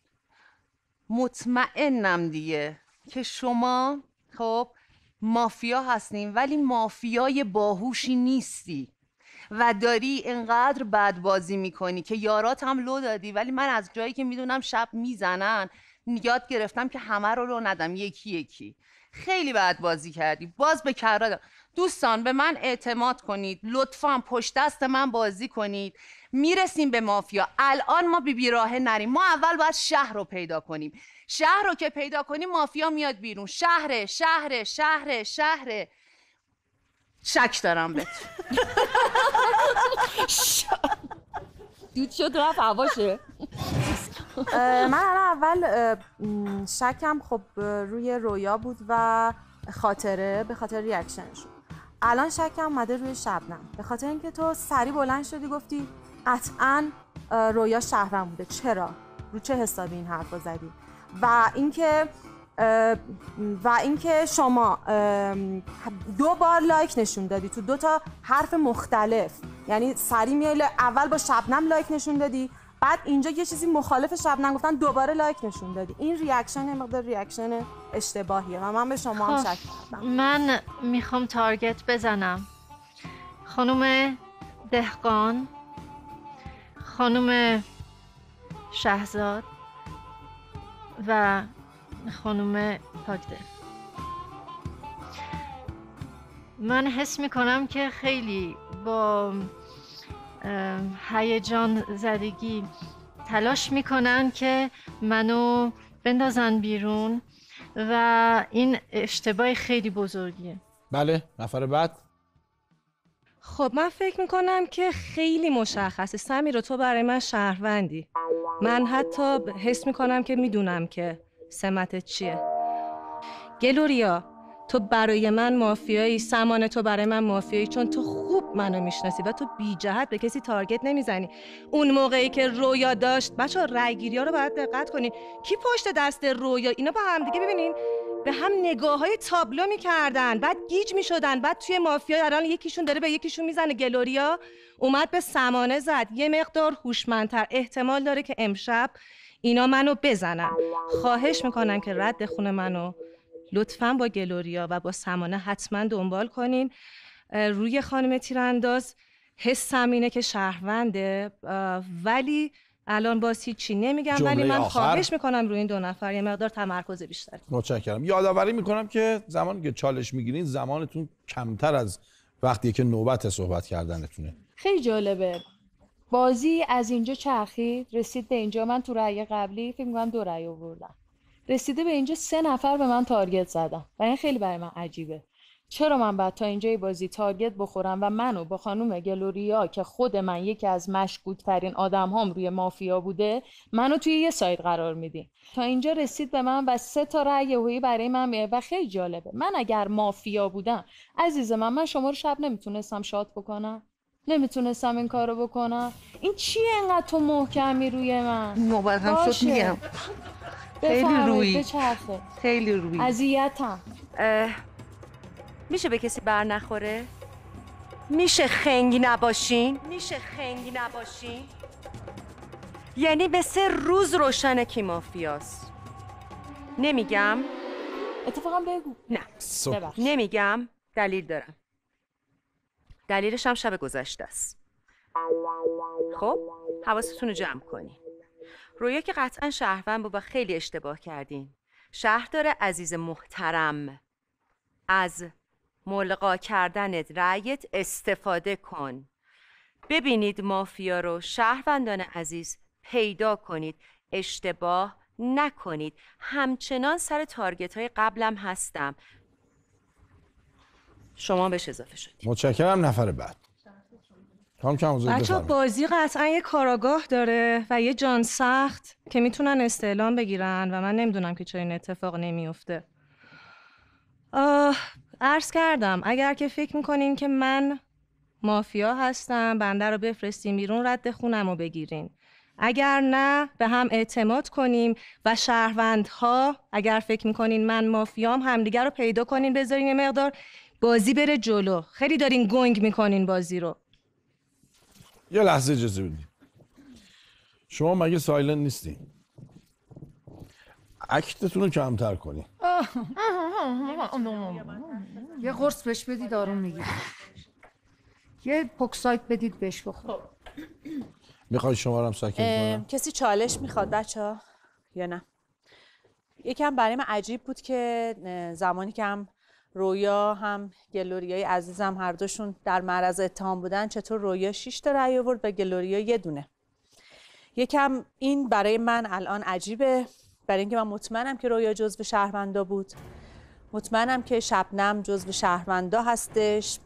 مطمئنم دیگه که شما خب مافیا هستین، ولی مافیای باهوشی نیستی و داری انقدر بد بازی میکنی که یارات هم لو دادی، ولی من از جایی که میدونم شب میزنن یاد گرفتم که همه رو لو ندم، یکی یکی. خیلی بد بازی کردی، باز به کرات. دوستان به من اعتماد کنید، لطفاً پشت دست من بازی کنید، میرسیم به مافیا. الان ما بی بی راهه نریم، ما اول باید شهر رو پیدا کنیم. شهر رو که پیدا کنیم مافیا میاد بیرون. شهر شهر شهر شهر شک دارم بهت. دود شد رفت هواشه. من الان اول شکم خب روی رویا بود و خاطره، به خاطر ریاکشنشون. الان شکم اومده روی شبنم، به خاطر اینکه تو سری بلند شدی گفتی قطعاً رویا شهروند بوده. چرا؟ رو چه حسابی این حرفو زدی؟ و اینکه و اینکه شما دو بار لایک نشون دادی تو دو تا حرف مختلف، یعنی سری میای اول با شبنم لایک نشون دادی، بعد اینجا یه چیزی مخالف شبنم گفتن دوباره لایک نشون دادی. این ریاکشن مقدار ریاکشن اشتباهیه و من به شما هم شک کردم. من میخوام تارگت بزنم. خانم دهقان، خانم شهزاد و خانم پاکدل. من حس میکنم که خیلی با هیجان زدگی تلاش میکنن که منو بندازن بیرون و این اشتباه خیلی بزرگیه. بله، نفر بعد. خب من فکر میکنم که خیلی مشخصه سمیرا، تو برای من شهروندی. من حتی حس میکنم که میدونم که سمتت چیه. گلوریا، تو برای من مافیایی، سمانه تو برای من مافیایی، چون تو خوب منو میشناسی و تو بی جهت به کسی تارگت نمیزنی. اون موقعی که رویا داشت، بچه‌ها رأی‌گیری‌ها رو باید دقت کنین. کی پشت دست رویا؟ اینا با هم دیگه ببینین به هم نگاه‌های تابلو می‌کردن، بعد گیج می‌شدن، بعد توی مافیا الان یکیشون داره به یکیشون میزنه. گلوریا اومد به سمانه زد. یه مقدار هوشمندتر، احتمال داره که امشب اینا منو بزنن. خواهش میکنم که رد خون منو لطفاً با گلوریا و با سمانه حتما دنبال کنین. روی خانم تیرانداز حسم اینه که شهرونده، ولی الان باز هیچی نمیگم، ولی من آخر. خواهش میکنم روی این دو نفر یه مقدار تمرکز بیشتر. متشکرم. یادآوری میکنم که زمانی که چالش میگیرین زمانتون کمتر از وقتی که نوبت صحبت کردنتونه. خیلی جالبه. بازی از اینجا چرخید رسید به اینجا. من تو رأی قبلی فکر می‌کنم دو رأی آوردم. رسیده به اینجا سه نفر به من تارگت زدن و این خیلی برای من عجیبه. چرا من بعد تا اینجای بازی تارگت بخورم و منو با خانم گلوریا که خود من یکی از مشکوک‌ترین آدم‌هام روی مافیا بوده منو توی یه سایت قرار میدین؟ تا اینجا رسید به من و سه تا رأی یهویی برای من میاد و خیلی جالبه. من اگر مافیا بودم عزیز من من شما رو شب نمیتونستم شات بکنم؟ نمیتونستم این کارو بکنم؟ این چیه اینقدر تو محکمی روی من؟ نوبت هم شد میگم. خیلی روی بچرخه. خیلی روی اذیتم. میشه به کسی بر نخوره؟ میشه خنگی نباشین؟ میشه خنگی نباشین؟ یعنی مثل روز روشنه کی مافیاست. نمیگم. اتفاقا بگو. نه نمیگم. دلیل دارم. دلیلش هم شب گذشته است. خب حواستون رو جمع کنین. رویا که قطعا شهروند بود و خیلی اشتباه کردین. شهردار عزیز محترم، از ملغا کردن رأیت استفاده کن. ببینید مافیا رو شهروندان عزیز پیدا کنید، اشتباه نکنید. همچنان سر تارگت های قبلم هستم. شما بهش اضافه شدید. متشکرم. نفر بعد. بچه بازی قطعا یه کاراگاه داره و یه جان سخت که میتونن استعلام بگیرن و من نمیدونم که چرا این اتفاق نمیفته. عرض کردم اگر که فکر میکنین که من مافیا هستم بنده رو بفرستیم بیرون رد خونم رو بگیرین. اگر نه به هم اعتماد کنیم و شهروندها اگر فکر میکنین من مافیام همدیگر رو پیدا کنین بذارین یه مقدار بازی بره جلو. خیلی دارین گنگ میکنین بازی رو. یه لحظه اجازه بدید. شما مگه سایلنت نیستین؟ اکتتون رو کمتر کنین. یه قرص بهش بدید آروم میگیره. یه پوکسایت بدید بهش بخور. میخوای شما رو هم ساکت کنم؟ کسی چالش میخواد بچه ها؟ یا نه؟ یکم برای من عجیب بود که زمانی که هم رویا هم گلوریای عزیزم هر دوشون در معرض اتهام بودن چطور رویا شش تا رأی آورد و گلوریا یه دونه. یکم این برای من الان عجیبه، برای اینکه من مطمئنم که رویا جزو شهروندا بود، مطمئنم که شبنم جزو شهروندا هستش،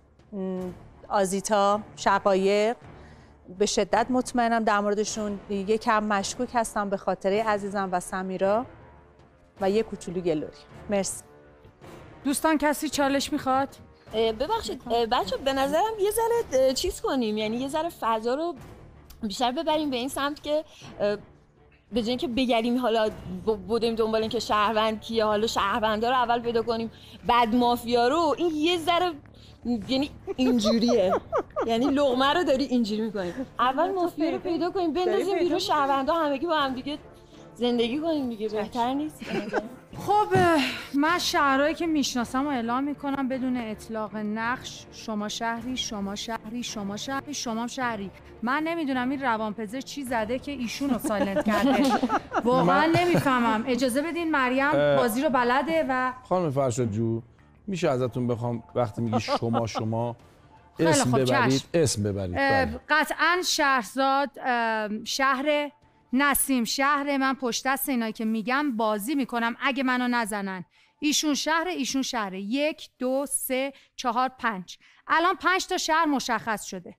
آزیتا، شقایق به شدت مطمئنم در موردشون. یکم مشکوک هستم به خاطر عزیزم و سمیرا و یه کوچولو گلوری. مرسی. دوستان کسی چالش میخواد؟ ببخشید بچه به نظرم یه ذره چیز کنیم، یعنی یه ذره فضا رو بیشتر ببریم به این سمت که به جای اینکه بگریم حالا بودیم دنبال این که شهروند کیه، حالا شهروندا رو اول پیدا کنیم بعد مافیا رو. این یه ذره یعنی اینجوریه، یعنی لقمه رو داری اینجوری میکنیم. اول مافیا رو پیدا کنیم بندازیم بیرون، شهروندا همگی با هم دیگه زندگی کنیم دیگه. بهتر نیست؟ خب من شهرهایی که میشناسم و اعلام میکنم بدون اطلاق نقش. شما شهری، شما شهری، شما شهری، شما شهری. من نمیدونم این روانپزشک چی زده که ایشون رو سایلنت کرده. واقعا نمیفهمم. اجازه بدین مریم بازی رو بلده. و خانم فرشاد جو میشه ازتون بخوام وقتی میگی شما شما اسم ببرید اسم ببرید. قطعا شهرزاد شهر نسیم شهر. من پشت دست اینایی که میگم بازی میکنم اگه منو نزنن. ایشون شهر، ایشون شهر. یک دو سه چهار پنج. الان پنج تا شهر مشخص شده.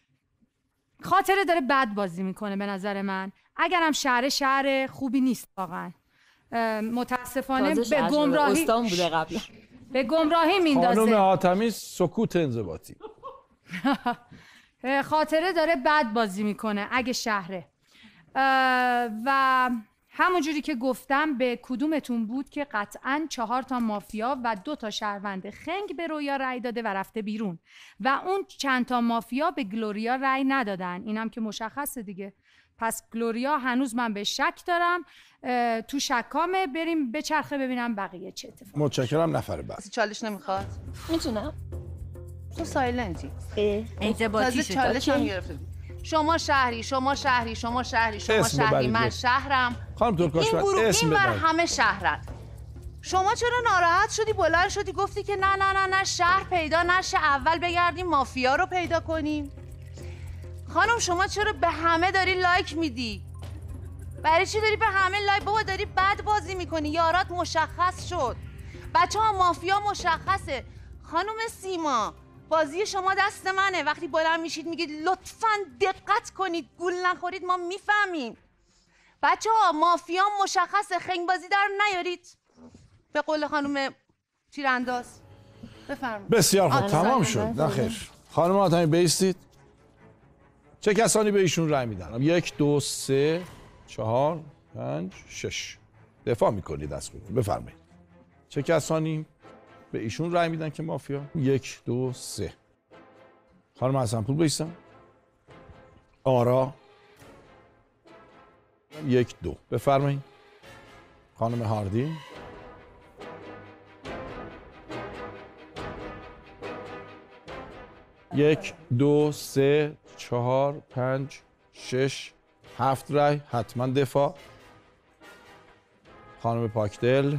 خاطره داره بد بازی میکنه به نظر من. اگرم شهر شهر خوبی نیست واقعا. متاسفانه به گمراهی بوده قبل. به گمراهی میندازه. خانم حاتمی سکوت انضباطی. خاطره داره بد بازی میکنه اگه شهره. و همونجوری که گفتم به کدومتون بود که قطعاً چهار تا مافیا و دو تا شهروند خنگ به رویا رأی داده و رفته بیرون و اون چند تا مافیا به گلوریا رأی ندادن. اینم که مشخصه دیگه. پس گلوریا هنوز من به شک دارم. تو شکامه. بریم به چرخه ببینم بقیه چه اتفاقی. متشکرم. نفر بعد. چالش نمیخواد؟ میتونم. تو سایلنتی. انضباطی شد. چالش هم گرفته. شما شهری شما شهری شما شهری شما شهری من شهرم. خانم ترکاش این گروه اسم این ور ببرید. همه شهرن. شما چرا ناراحت شدی بلند شدی گفتی که نه نه نه نه شهر پیدا نشه، اول بگردیم مافیا رو پیدا کنیم؟ خانم شما چرا به همه داری لایک میدی؟ برای چی داری به همه لایک؟ بابا داری بد بازی میکنی، یارات مشخص شد، بچه ها مافیا مشخصه. خانم سیما بازی شما دست منه، وقتی بلند میشید میگید لطفاً دقت کنید گول نخورید، ما میفهمیم. بچه ها مافیا مشخصه، خنگ بازی در نیارید. به قول خانم تیرانداز بفرمایید. بسیار خوب تمام شد. نخیر خانم حاتمی بیستید. چه کسانی به ایشون رأی میدن؟ یک دو سه چهار پنج شش. دفاع میکنید از خودتون، بفرمایید. چه کسانی به ایشون رأی میدن که مافیا؟ یک دو سه. خانم حسن‌پور بیستن. آرا یک دو. بفرمایید. خانم هاردی یک دو سه چهار پنج شش هفت رای حتما دفاع. خانم پاکدل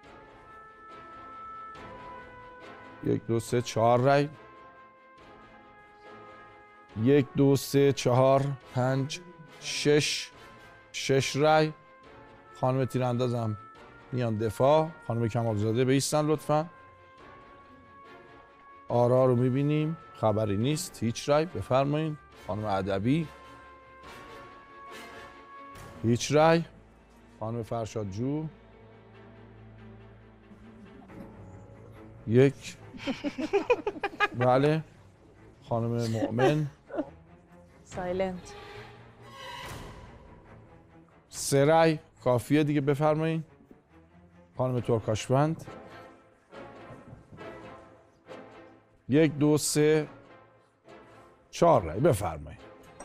یک دو سه چهار رای. یک دو سه چهار پنج شش شش رای. خانم تیراندازم میان دفاع. خانم کمالزاده بیستن لطفا. آرا رو میبینیم، خبری نیست، هیچ رای. بفرمایید. خانم ادبی هیچ رای. خانم فرشاد جو یک. بله. خانم مؤمن سایلنت سه رای کافیه دیگه. بفرمایید. خانم ترکاشوند یک دو سه چهار رای. بفرمایید.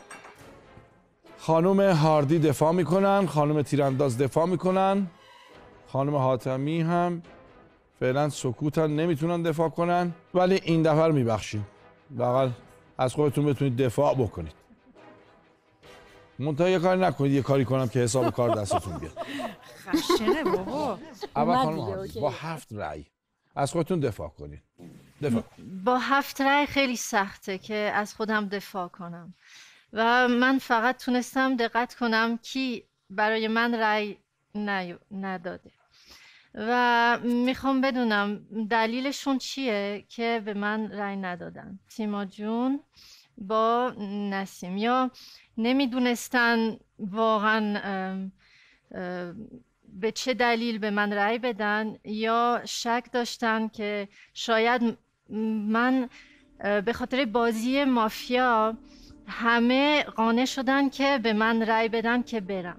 خانم هاردی دفاع میکنن، خانم تیرانداز دفاع میکنن، خانم حاتمی هم فعلا سکوتن، نمیتونن دفاع کنن، ولی این دفعه رو میبخشیم. لااقل از خودتون بتونید دفاع بکنید. منتها یه کاری نکنید یه کاری کنم که حساب کار دستتون بیاد. خشنه بابا. اول خانم هاردی با هفت رای از خودتون دفاع کنید. دفاع. با هفت رای خیلی سخته که از خودم دفاع کنم و من فقط تونستم دقت کنم کی برای من رای نداده و میخوام بدونم دلیلشون چیه که به من رای ندادن. سیما جون با نسیم یا نمیدونستن واقعا ام ام به چه دلیل به من رأی بدن یا شک داشتن که شاید من به خاطر بازی مافیا همه قانع شدن که به من رأی بدن که برم.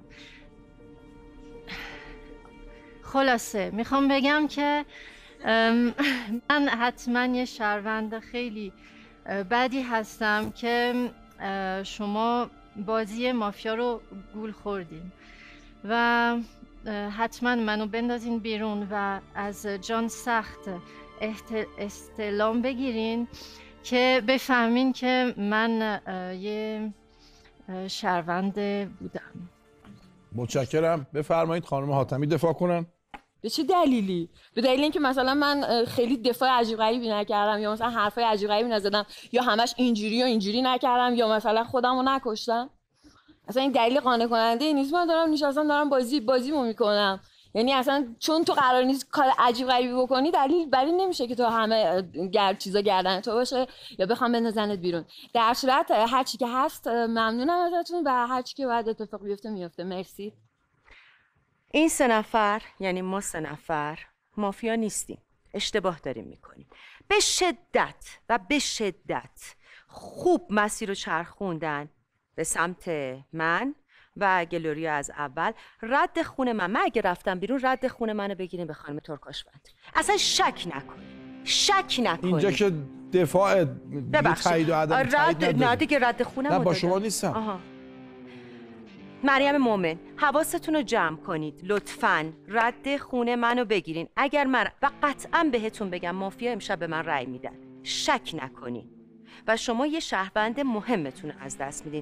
خلاصه میخوام بگم که من حتما یه شهروند خیلی بدی هستم که شما بازی مافیا رو گول خوردین و حتما منو بندازین بیرون و از جان سخت استعلام بگیرین که بفهمین که من یه شهروند بودم. متشکرم. بفرمایید خانم حاتمی دفاع کنن. به چه دلیلی؟ به دلیل اینکه مثلا من خیلی دفاع عجیب غریبی نکردم یا مثلا حرفای عجیب غریبی نزدم یا همش اینجوری و اینجوری نکردم یا مثلا خودمو نکشتم. اصلا این دلیل قانع کننده نیست. من دارم نشستم دارم بازی بازیمو میکنم. یعنی اصلا چون تو قرار نیست کار عجیب غریبی بکنی دلیل بر این نمیشه که تو همه گرد چیزا گردن تو باشه یا بخوام بندازنت بیرون. در صورت هر چی که هست ممنونم ازتون و هر چی که باید اتفاق بیفته میفته. مرسی. این سه نفر یعنی ما سه نفر مافیا نیستیم، اشتباه داریم میکنیم. به شدت و به شدت خوب مسیر رو چرخوندن به سمت من و گلوریا. از اول رد خون من، من اگه رفتم بیرون رد خون منو بگیریم به خانم ترکاشوند. اصلا شک نکنید، شک نکنید. اینجا که دفاع تایید و عدم تایید رد نه دیگه رد خونم نه با شما نیستم. آها. مریم مومن حواستون رو جمع کنید لطفاً، رد خون منو بگیرین. اگر من و قطعاً بهتون بگم مافیا امشب به من رأی میدن، شک نکنین و شما یه شهروند مهمتون از دست میدین.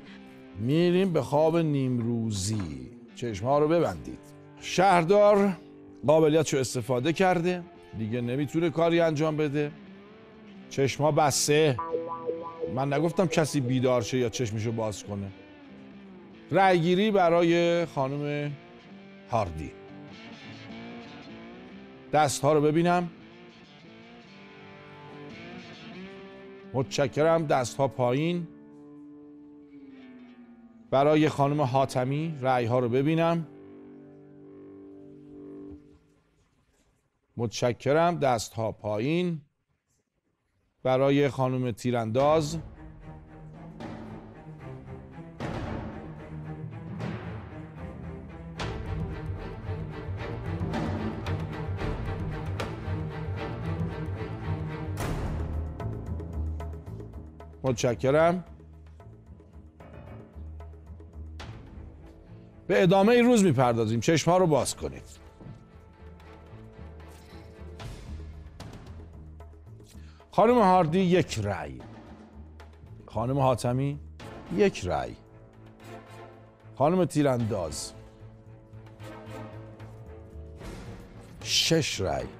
میریم به خواب نیمروزی. چشم‌ها رو ببندید. شهردار قابلیتشو استفاده کرده، دیگه نمیتونه کاری انجام بده. چشم‌ها بسته. من نگفتم کسی بیدار شه یا چشمشو باز کنه. رأیگیری برای خانم هاردی. دست‌ها رو ببینم. متشکرم. دست‌ها پایین. برای خانم حاتمی رأی‌ها رو ببینم. متشکرم. دست‌ها پایین. برای خانم تیرانداز متشکرم. به ادامه روز میپردازیم. چشم‌ها رو باز کنید. خانم هاردی یک رأی، خانم حاتمی یک رأی، خانم تیرانداز شش رأی.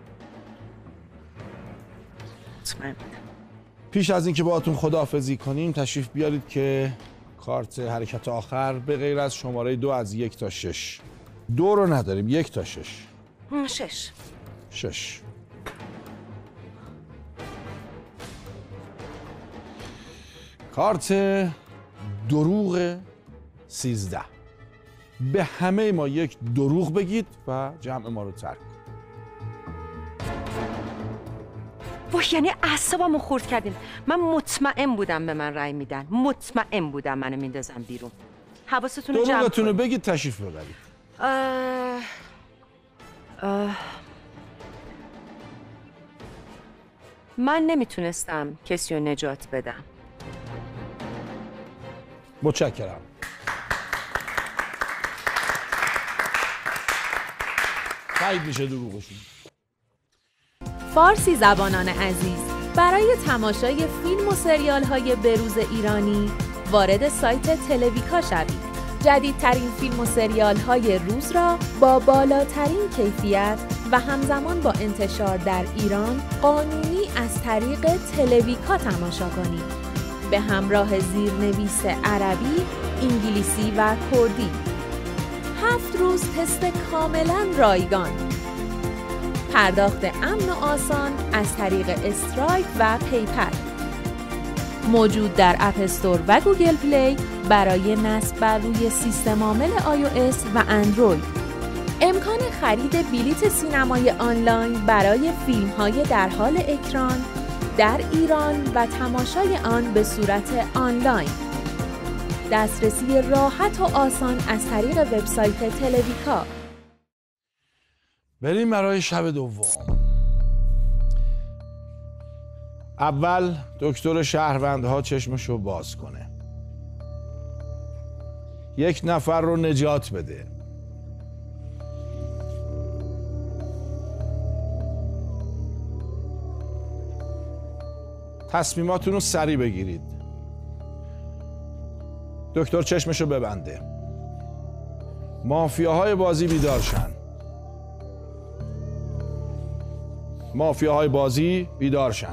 پیش از اینکه باهاتون خداحافظی کنیم تشریف بیارید که کارت حرکت آخر به غیر از شماره دو از یک تا شش. دو رو نداریم، یک تا شش. شش. شش. کارت دروغ سیزده. به همه ما یک دروغ بگید و جمع ما رو ترک. وای یعنی اعصابمو خورد کردین. من مطمئن بودم به من رأی میدن، مطمئن بودم منو میندازن بیرون. حواستون رو جمع کنید. دروغتون رو بگید تشریف ببرید. اه... اه... من نمیتونستم کسی رو نجات بدم. متشکرم. تایید میشه دروغشون. فارسی زبانان عزیز، برای تماشای فیلم و سریال های بروز ایرانی وارد سایت تلویکا شوید. جدیدترین فیلم و سریال های روز را با بالاترین کیفیت و همزمان با انتشار در ایران قانونی از طریق تلویکا تماشا کنید. به همراه زیرنویس عربی، انگلیسی و کردی. هفت روز تست کاملا رایگان. پرداخت امن و آسان از طریق استرایپ و پیپل. موجود در اپ استور و گوگل پلی برای نصب بر روی سیستم عامل آی او اس و اندروید. امکان خرید بلیت سینمای آنلاین برای فیلم‌های در حال اکران در ایران و تماشای آن به صورت آنلاین. دسترسی راحت و آسان از طریق وبسایت تلویکا. بریم برای شب دوم. اول دکتر شهروندها چشمشو باز کنه. یک نفر رو نجات بده. تصمیماتون رو سریع بگیرید. دکتر چشمشو ببنده. مافیاهای بازی بیدار شن. مافیاهای بازی بیدار شن.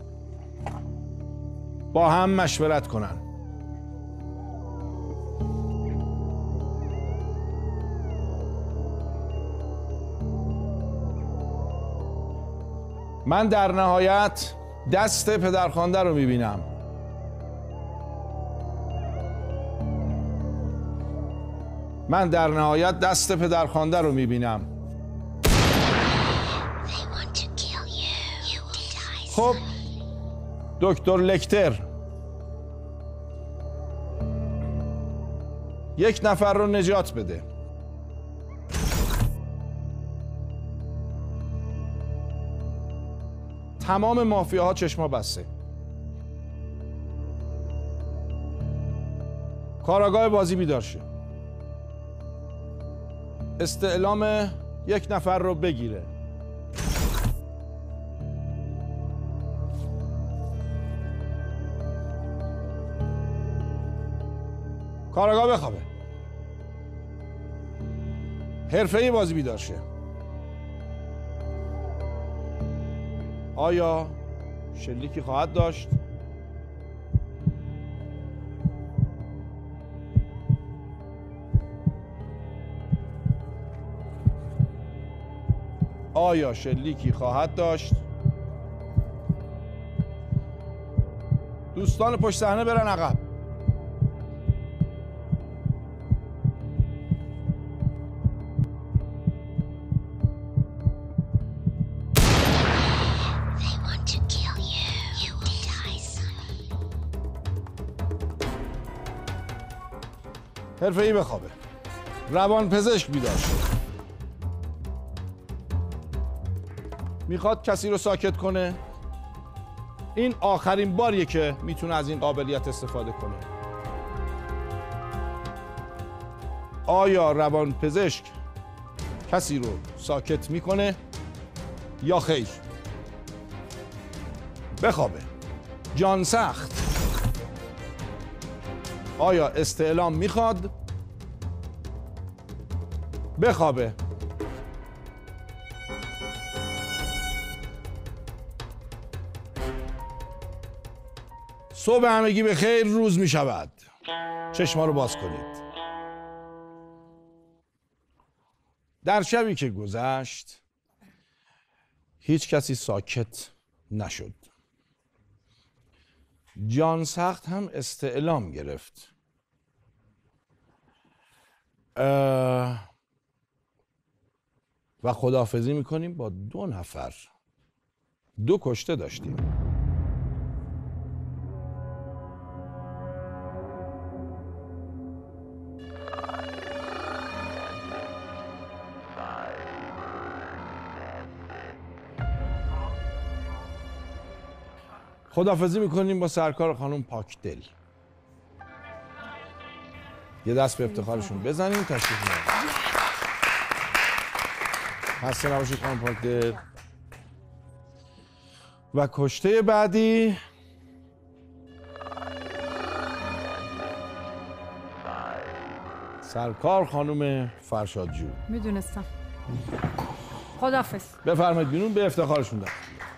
با هم مشورت کنن. من در نهایت دست پدرخوانده رو میبینم. من در نهایت دست پدرخوانده رو میبینم. خب دکتر لکتر یک نفر رو نجات بده. تمام مافیاها چشما بسته. کاراگاه بازی بیدار شه. استعلام یک نفر رو بگیره. کاراگاه بخوابه. حرفه‌ای بازی بیدار شه. آیا شلیکی خواهد داشت؟ آیا شلیکی خواهد داشت؟ دوستان پشت صحنه برن عقب. حرفه‌ای بخوابه. روان پزشک بیدار شد. میخواد کسی رو ساکت کنه؟ این آخرین باریه که میتونه از این قابلیت استفاده کنه. آیا روان پزشک کسی رو ساکت میکنه یا خیر؟ بخوابه. جان سخت آیا استعلام میخواد؟ بخوابه. صبح همگی به خیر. روز می شود. چشما رو باز کنید. در شبی که گذشت هیچ کسی ساکت نشد. جان سخت هم استعلام گرفت. و خداحافظی میکنیم با دو نفر. دو کشته داشتیم. خداحافظی میکنیم با سرکار خانم پاکدل. یه دست به افتخارشون بزنیم. تشریف بیارید. خسته نباشید خانم پاکدل. و کشته بعدی سرکار خانم فرشادجو. میدونستم. خداحافظ. بفرمایید بیرون. به افتخارشون دارم.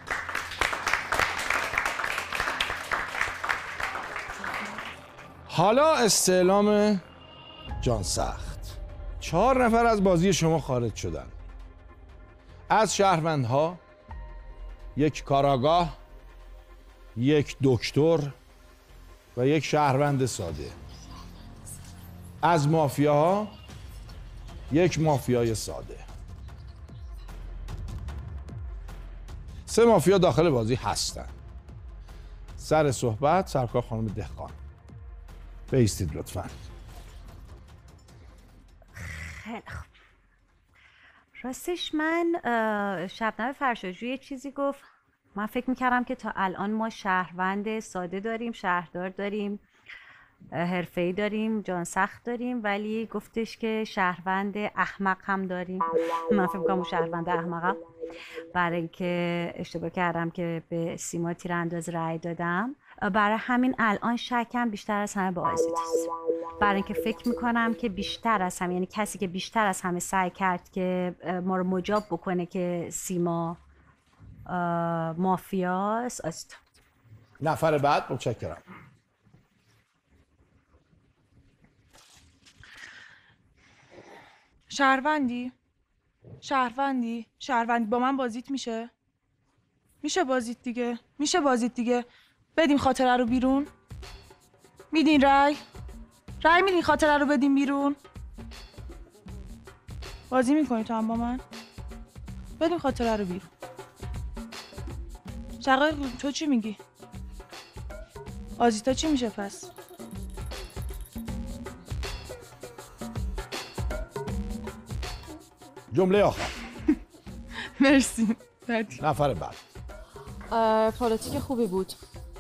حالا استعلام جان سخت. چهار نفر از بازی شما خارج شدن. از شهروندها یک کاراگاه، یک دکتر و یک شهروند ساده. از مافیاها یک مافیای ساده. سه مافیا داخل بازی هستن. سر صحبت سرکار خانم دهقان. بایستید لطفاً. خیلی خوب. راستش من شبنم فرشادجو یه چیزی گفت. من فکر میکردم که تا الان ما شهروند ساده داریم، شهردار داریم، حرفه‌ای داریم، جان سخت داریم، ولی گفتش که شهروند احمق هم داریم. من فکر میکنم اون شهروند احمقم، برای اینکه اشتباه کردم که به سیما تیرانداز رأی دادم. برای همین الان شکم بیشتر از همه با آزیتاست. برای اینکه فکر میکنم که بیشتر از همه، یعنی کسی که بیشتر از همه سعی کرد که ما رو مجاب بکنه که سیما مافیاست آزیتا. نفر بعد. متشکرم. شهروندی؟ شهروندی؟ شهروندی با من بازیت میشه؟ میشه بازیت دیگه؟ میشه بازیت دیگه؟ بدیم خاطره رو بیرون؟ میدین رای؟ رای میدین خاطره رو بدیم بیرون؟ بازی میکنی تو هم با من؟ بدیم خاطره رو بیرون. شقایق تو چی میگی؟ آزیتا چی میشه پس؟ جمله آخر. مرسی. نفر بعد. پلیتیک خوبی بود.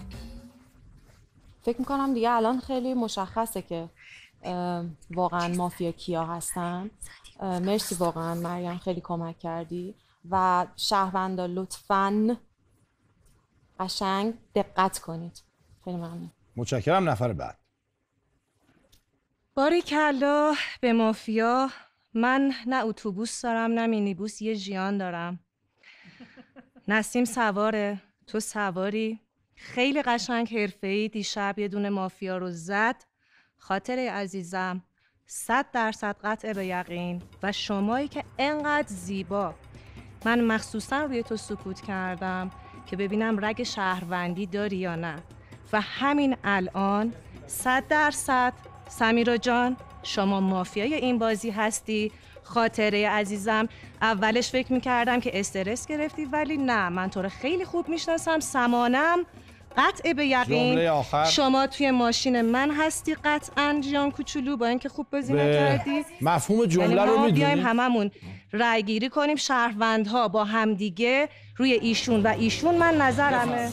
فکر میکنم دیگه الان خیلی مشخصه که واقعا مافیا کیا هستن. مرسی واقعا مریم، خیلی کمک کردی. و شهروندا لطفاً قشنگ دقت کنید. خیلی ممنون. متشکرم. نفر بعد. باریکلا به مافیا. من نه اتوبوس دارم نه مینیبوس، یه ژیان دارم. نسیم سواره، تو سواری. خیلی قشنگ حرفه‌ای دیشب یه دونه مافیا رو زد. خاطره عزیزم، صد درصد قطع به یقین. و شمایی که انقدر زیبا، من مخصوصا روی تو سکوت کردم که ببینم رگ شهروندی داری یا نه. و همین الان صد درصد سمیرا جان شما مافیای این بازی هستی. خاطره عزیزم، اولش فکر میکردم که استرس گرفتی، ولی نه، من تو رو خیلی خوب میشناسم. سمانم قطع به یقین شما توی ماشین من هستی قطعا جان کوچولو، با اینکه خوب بازی نکردی. مفهوم جمله رو میدونی؟ بیایم هممون رای گیری کنیم، شهروندها با همدیگه روی ایشون و ایشون. من نظرمه.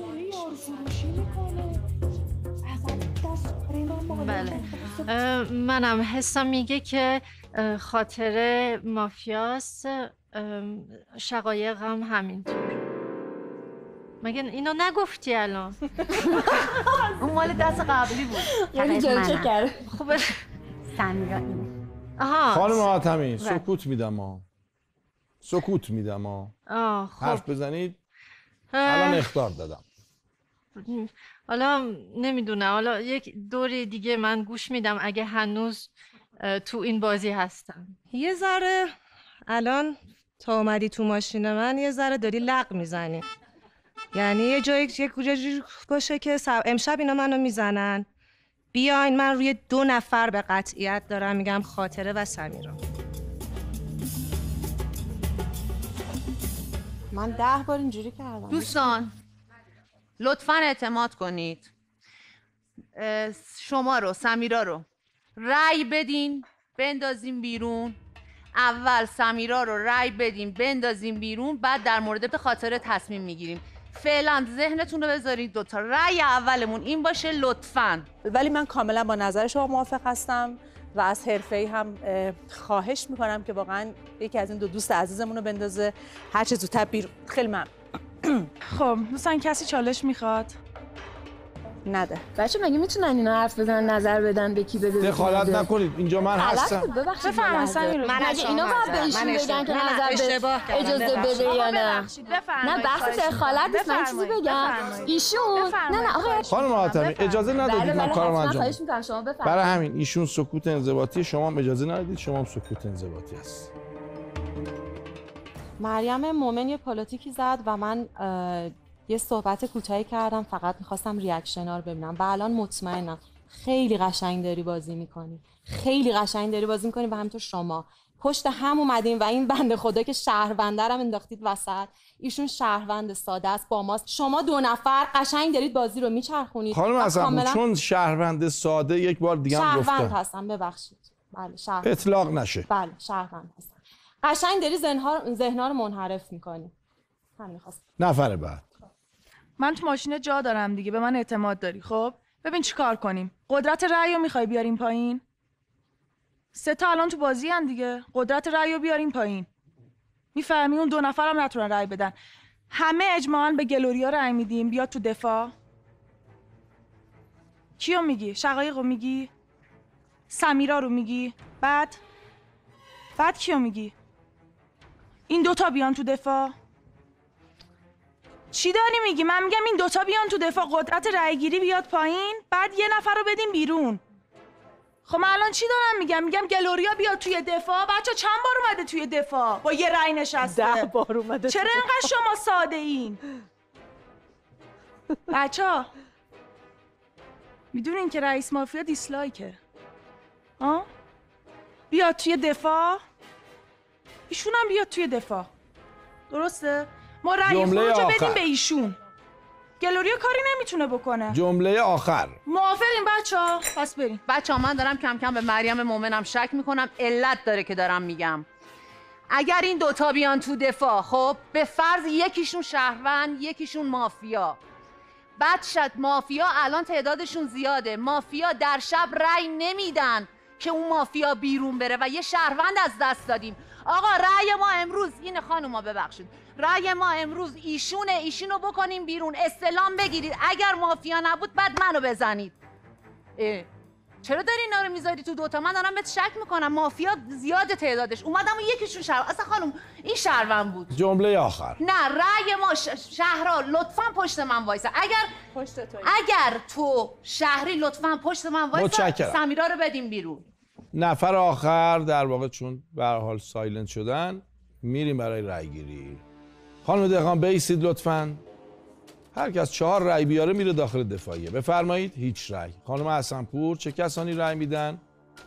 بله منم حسم میگه که خاطره مافیاست، شقایق هم همینطور. مگه اینو نگفتی الان؟ اون مال دست قبلی بود. یعنی جلچه کرد. خوبه سمیرا اینه. آها خانم حاتمی سکوت میدم ها، سکوت میدم ها. آه خب حرف بزنید الان اخطار دادم. حالا نمیدونم، حالا یک دوری دیگه من گوش میدم اگه هنوز تو این بازی هستم. یه ذره الان تا اومدی تو ماشین من یه ذره داری لق میزنی. یعنی یه جایی یک جایی باشه که امشب اینا منو میزنن، بیاین. من روی دو نفر به قطعیت دارم میگم، خاطره و سمیرا. من ده بار اینجوری کردم. دوستان لطفاً اعتماد کنید، شما رو سمیرا رو رأی بدین بندازیم بیرون. اول سمیرا رو رأی بدیم بندازیم بیرون، بعد در مورد به خاطر تصمیم میگیریم. فعلا ذهنتون رو بذارید دوتا رأی اولمون این باشه لطفاً. ولی من کاملا با نظر شما موافق هستم و از حرفه‌ای هم خواهش میکنم که واقعا یکی از این دو دوست عزیزمون رو بندازه هر چه زودتر بیرون. خیلی ممنون. خب دوستان کسی چالش میخواد؟ نده. بچه مگه میتونن اینا حرف بزنن نظر بدن به کی بده؟ دخالت نکنید، اینجا من هستم. ببخشید بفرمایید. مگه اینا باید به ایشون بگن که نظر به اجازه بده یا نه؟ نه بحث دخالت نیست، من چیزی بگم. ایشون نه نه آقا خانم حاتمی اجازه ندادید من کارم انجام بدم. برای همین ایشون سکوت انضباطی، شما هم اجازه ندادید، شما هم سکوت انضباطی است. مریم مومن یه پلیتیکی زد و من یه صحبت کوتاهی کردم، فقط میخواستم ریاکشنا رو ببینم و الان مطمئنم خیلی قشنگ داری بازی میکنی، خیلی قشنگ داری بازی میکنی و همینطور شما پشت هم اومدین و این بنده خدا که شهرونده رو انداختید وسط. ایشون شهروند ساده است با ماست، شما دو نفر قشنگ دارید بازی رو میچرخونید. خانم حسن چون شهروند ساده یک بار دیگه هم گفته شهروند هستم، ببخشید. بله شهروند. اطلاق نشه. بله شهروند هستم. قشنگ داری ذهن‌ها ذهن‌ها رو منحرف میکنی. همین خواستم. نفر بعد. من تو ماشین جا دارم دیگه، به من اعتماد داری. خب ببین چی کار کنیم. قدرت رأی رو میخوای بیاریم پایین؟ سه تا الان تو بازی هن دیگه، قدرت رأی رو بیاریم پایین. میفهمی اون دو نفرم نتونن رأی بدن. همه اجماعاً به گلوریا رأی میدیم بیاد تو دفاع. کیو میگی؟ شقایق رو میگی؟ سمیرا رو میگی؟ بعد بعد کیو میگی؟ این دوتا بیان تو دفاع. چی داری میگی؟ من میگم این دوتا بیان تو دفاع، قدرت رأیگیری بیاد پایین، بعد یه نفر رو بدیم بیرون. خب من الان چی دارم میگم؟ میگم گلوریا بیاد توی دفاع. بچه چند بار اومده توی دفاع با یه رأی نشسته؟ ده بار اومده. چرا اینقدر شما ساده این؟ بچه ها میدونین که رئیس مافیا دیسلایکه. آه؟ بیاد توی دفاع، ایشون هم بیاد توی دفاع. درسته؟ ما رأی خروج رو بدیم به ایشون. گلوریا کاری نمیتونه بکنه. جمله آخر. موافقین بچه‌ها؟ پس بریم. بچه‌ها من دارم کم کم به مریم مومنم شک میکنم. علت داره که دارم میگم. اگر این دوتا بیان تو دفاع، خب به فرض یکیشون شهروند یکیشون مافیا، بعد شد مافیا الان تعدادشون زیاده، مافیا در شب رأی نمیدن که اون مافیا بیرون بره و یه شهروند از دست دادیم. آقا رأی ما امروز اینه، خانوما ببخشید، رأی ما امروز ایشونه، ایشونو بکنیم بیرون، استلام بگیرید، اگر مافیا نبود بعد منو بزنید. اه. چرا داری اینا رو میذاری تو دوتا؟ من دارم بهت شک میکنم، مافیا زیاد تعدادش. اومدم و یکیشون شهر اصلا خانم این شهروند بود. جمله آخر. نه رأی ما ش... شهرها لطفا پشت من وایسا. اگر پشت تو اگر تو شهری لطفا پشت من وایسا. سمیرا رو بدیم بیرون. نفر آخر در واقع چون به هر حال سایلنت شدن میریم برای رأی گیری. خانم دهقان بایستید لطفاً. هر کس چهار رأی بیاره میره داخل دفاعیه. بفرمایید. هیچ رأی. خانم حسن‌پور چه کسانی رأی میدن؟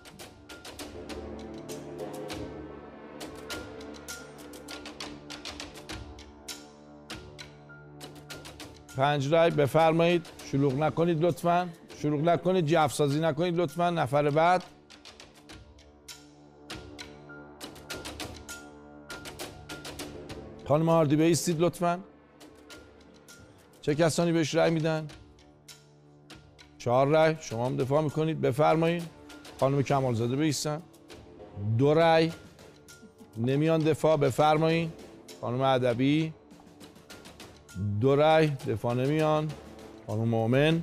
پنج رأی. بفرمایید. شلوغ نکنید لطفاً. شلوغ نکنید، جعف سازی نکنید لطفاً. نفر بعد. خانم هاردی بایستید لطفاً. چه کسانی بهش رأی میدن؟ چهار رأی. شما هم دفاع میکنید. بفرمایید. خانم کمالزاده بایستن. دو رأی. نمیان دفاع. بفرمایید. خانم ادبی. دو رأی. دفاع نمیان. خانم مومن.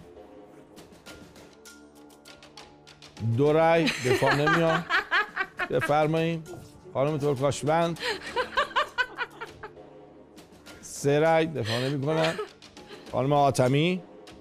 دو رأی. دفاع نمیان. بفرمایید. خانم ترکاشبند. سه رأی. دفاع نمیکنن. خانم آتمی.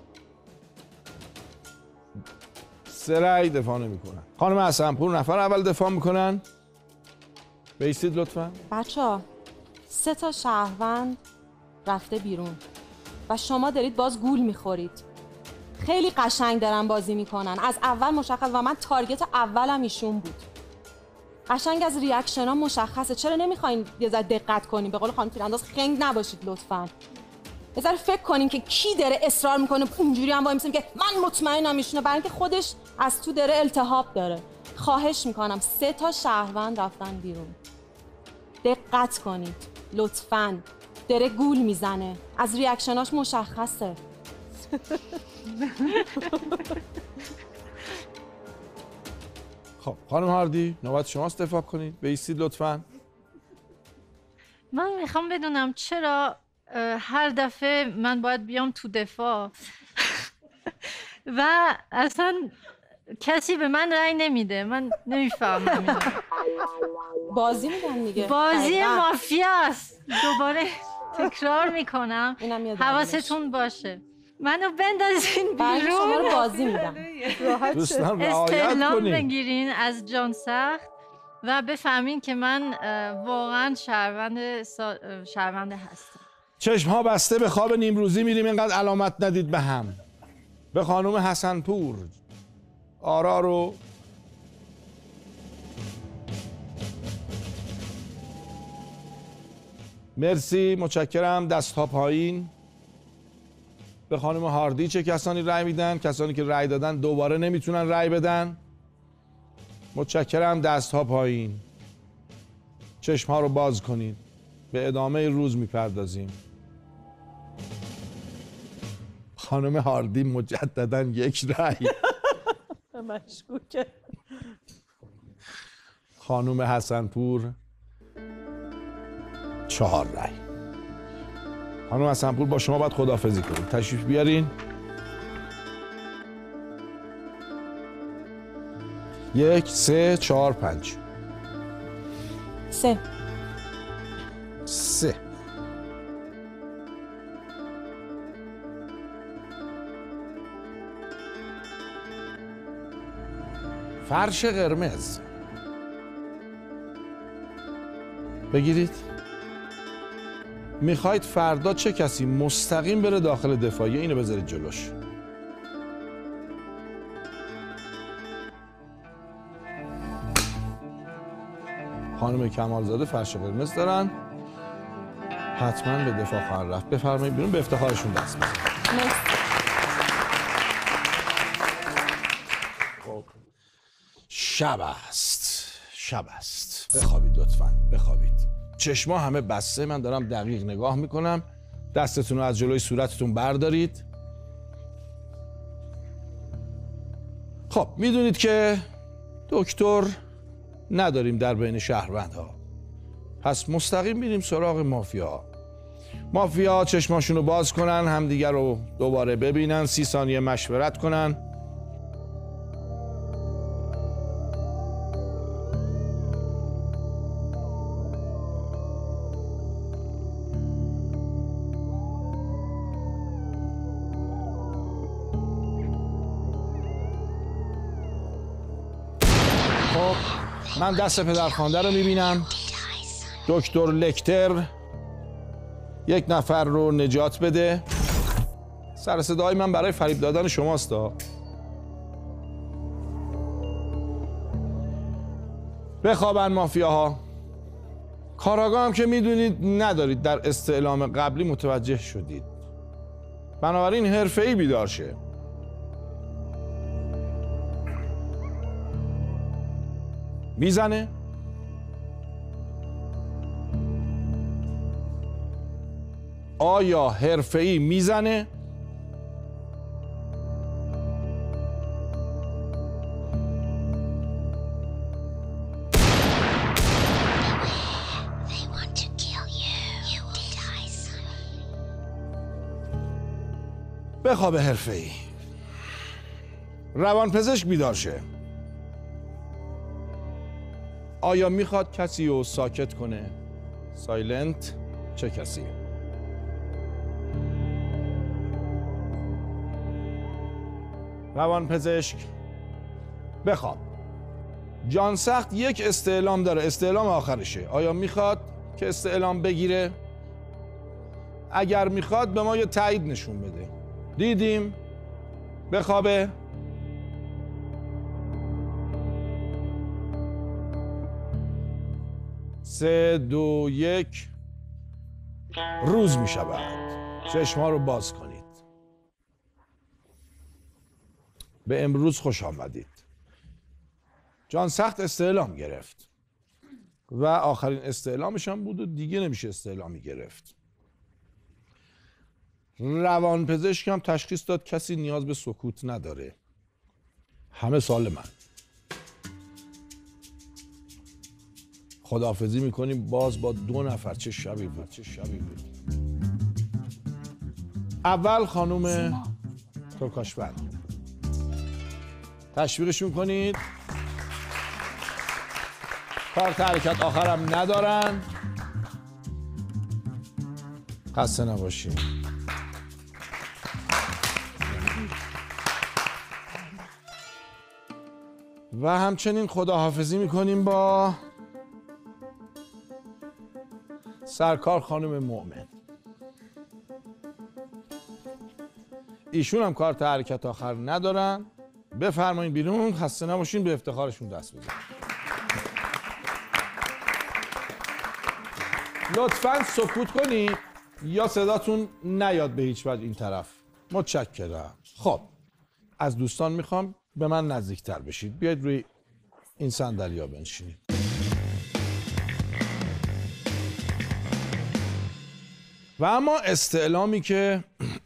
سه رأی. دفاع نمیکنن. خانم حسن‌پور نفر اول دفاع میکنن. بایستید لطفا. بچه‌ها سه تا شهروند رفته بیرون و شما دارید باز گول میخورید. خیلی قشنگ دارن بازی میکنن، از اول مشخص و من تارگت اولم ایشون بود. قشنگ از ریاکشن ها مشخصه. چرا نمیخواین یه ذره دقت کنین؟ به قول خانم تیرانداز خنگ نباشید لطفاً. یه ذره فکر کنین که کی داره اصرار میکنه اونجوری هم وای میسیم که من مطمئنم ایشونه، برای اینکه خودش از تو داره التهاب داره. خواهش میکنم سه تا شهروند رفتن بیرون. دقت کنید لطفاً. داره گول میزنه، از ریاکشناش مشخصه. خب خانم هاردی نوبت شماست دفاع کنید. بایستید لطفاً. من میخوام بدونم چرا هر دفعه من باید بیام تو دفاع و اصلا کسی به من رأی نمیده. من نمیفهمم. بازی میدن دیگه. بازی مافیاست. دوباره تکرار میکنم، حواستون باشه. منو بندازین بیرون. شما رو بازی میدم. استعلام بگیرین از جان سخت و بفهمین که من واقعا شهروند سا... شهرونده هستم. چشم ها بسته به خواب نیمروزی میریم. اینقدر علامت ندید به هم. به خانم حسن‌پور آرا رو مرسی، متشکرم. دست ها پایین. به خانم هاردی چه کسانی رأی میدن؟ کسانی که رأی دادن دوباره نمیتونن رأی بدن. متشکرم. دست ها پایین. چشم ها رو باز کنید. به ادامه روز میپردازیم. خانم هاردی مجددا یک رأی. مشکوکه. خانم حسن‌پور چهار رأی. خانم حسن‌پور با شما باید خداحافظی کنیم. تشریف بیارین. یک، سه، چهار، پنج. سه. سه. فرش قرمز بگیرید. میخواید فردا چه کسی مستقیم بره داخل دفاعیه؟ اینو بذارید جلوش. خانم کمالزاده فرش قرمز دارن، حتما به دفاع خواهند رفت. بفرمایید بیرون، به افتخارشون دست بزنید. شب است، شب است. بخوابید لطفاً، بخوابید. چشما همه بسته. من دارم دقیق نگاه میکنم. دستتون رو از جلوی صورتتون بردارید. خب میدونید که دکتر نداریم در بین شهروندها، پس مستقیم میریم سراغ مافیا. مافیا چشماشون رو باز کنن، همدیگر رو دوباره ببینن، سی ثانیه مشورت کنن. خب من دست پدرخوانده رو میبینم. دکتر لکتر یک نفر رو نجات بده. سر صدای من برای فریب دادن شماست. بخوابن مافیاها. کاراگاه هم که میدونید ندارید، در استعلام قبلی متوجه شدید، بنابراین حرفه‌ای بیدار شه. میزنه. آیا حرفه‌ای میزنه؟ بخواب حرفه‌ای. روانپزشک بیدار شه. آیا میخواد کسی رو ساکت کنه؟ سایلنت. چه کسی؟ روانپزشک بخواب. جان سخت یک استعلام داره، استعلام آخرشه. آیا میخواد که استعلام بگیره؟ اگر میخواد به ما یه تایید نشون بده. دیدیم. بخوابه. سه دو یک روز می شود. چشما رو باز کنید. به امروز خوش آمدید. جان سخت استعلام گرفت و آخرین استعلامش هم بود و دیگه نمیشه استعلامی گرفت. روانپزشک هم تشخیص داد کسی نیاز به سکوت نداره. همه سال من. خداحافظی میکنیم باز با دو نفر. چه شبی بود، چه شبی بود. اول خانوم ترکاشوند، تشویقشون کنید. کارت حرکت آخرم ندارن. خسته نباشین. و همچنین خداحافظی میکنیم با سرکار خانم مؤمن. ایشون هم کارت حرکت آخر ندارن. بفرمایید بیرون. خسته نباشین. به افتخارشون دست بزنید. لطفاً سکوت کنید یا صداتون نیاد به هیچ وجه این طرف. متشکرم. خب از دوستان میخوام به من نزدیکتر بشید. بیاید روی این صندلی‌ها بنشینید. و اما استعلامی که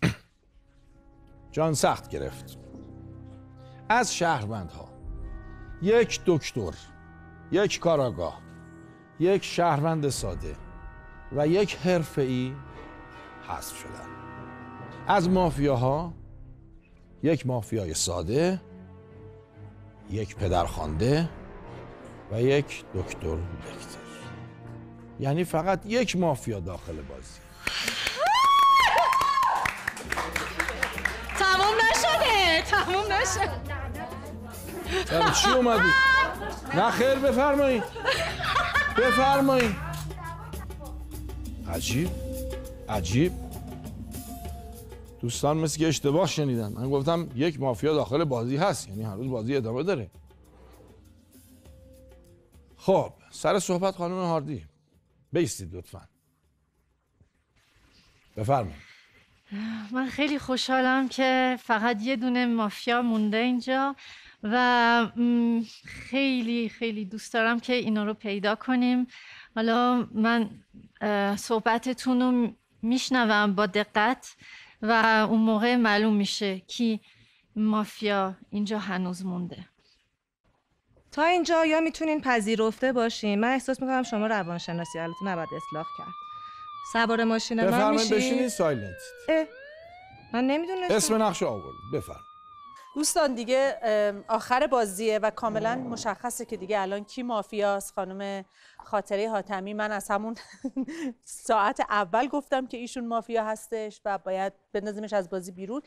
جان سخت گرفت از شهروندها، یک دکتر، یک کاراگاه، یک شهروند ساده و یک حرفه‌ای حذف شدن. از مافیاها یک مافیای ساده، یک پدرخوانده و یک دکتر لکتر. یعنی فقط یک مافیا داخل بازی. تموم نشده. تموم نشده. سر چی اومدی؟ نه خیر، بفرمایید. بفرمایید. عجیب. عجیب. دوستان مثل که اشتباه شنیدن. من گفتم یک مافیا داخل بازی هست، یعنی هنوز بازی ادامه داره. خب سر صحبت خانم هاردی بایستید لطفاً. بفرمایید. من خیلی خوشحالم که فقط یه دونه مافیا مونده اینجا و خیلی خیلی دوست دارم که اینا رو پیدا کنیم. حالا من صحبتتون رو میشنوم با دقت و اون موقع معلوم میشه کی مافیا اینجا هنوز مونده. تا اینجا یا میتونین پذیرفته باشین. من احساس میکنم شما روانشناسی حالتون نباید اصلاح کرد. سوار ماشین من میشین. بشینید سایلنت. من نمیدونستم. اسم نقش آورد. بفرم. دوستان دیگه آخر بازیه و کاملا مشخصه که دیگه الان کی مافیاست. خانم خاطره حاتمی، من از همون ساعت اول گفتم که ایشون مافیا هستش و باید بندازیمش از بازی بیرون.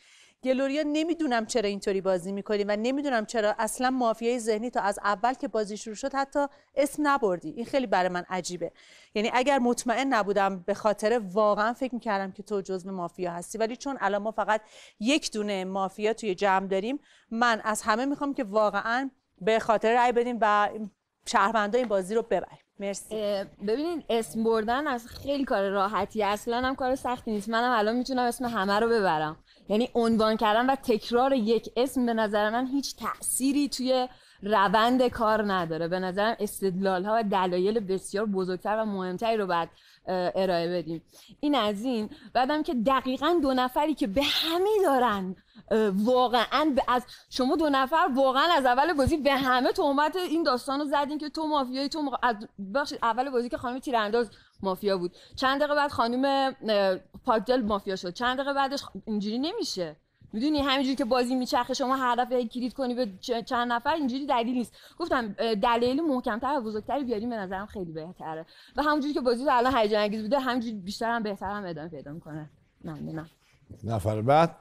گلوریا نمیدونم چرا اینطوری بازی میکنی و نمیدونم چرا اصلا مافیای ذهنی تو از اول که بازی شروع شد حتی اسم نبردی. این خیلی برای من عجیبه. یعنی اگر مطمئن نبودم به خاطر واقعا فکر میکردم که تو جزو مافیا هستی، ولی چون الان ما فقط یک دونه مافیا توی جمع داریم، من از همه میخوام که واقعا به خاطر رأی بدیم و شهروندا این بازی رو ببریم. مرسی. ببینید اسم بردن از خیلی کار راحتی، اصلا هم کار سختی نیست. منم الان میتونم اسم همه رو ببرم. یعنی عنوان کردن و تکرار یک اسم به نظر من هیچ تأثیری توی روند کار نداره. به نظرم استدلال ها و دلایل بسیار بزرگتر و مهمتری رو بعد ارائه بدیم. این از این. بعدم که دقیقاً دو نفری که به همه دارن واقعاً از شما دو نفر واقعاً از اول بازی به همه تهمت این داستانو زدین که تو مافیایی، تو مخ... از بخش اول بازی که خانم تیرانداز مافیا بود، چند دقیقه بعد خانم پاکدل مافیا شد، چند دقیقه بعدش اینجوری نمیشه. میدونی همینجوری که بازی میچرخه شما هر دفعه کلید کنی به چند نفر، اینجوری دلیل نیست. گفتم دلیل محکم‌تر و بزرگتری بیاریم به نظرم خیلی بهتره و همونجوری که بازی الان هیجان انگیز بوده همینجوری بیشتر هم بهتر هم ادامه پیدا میکنه. ممنونم. نفر بعد.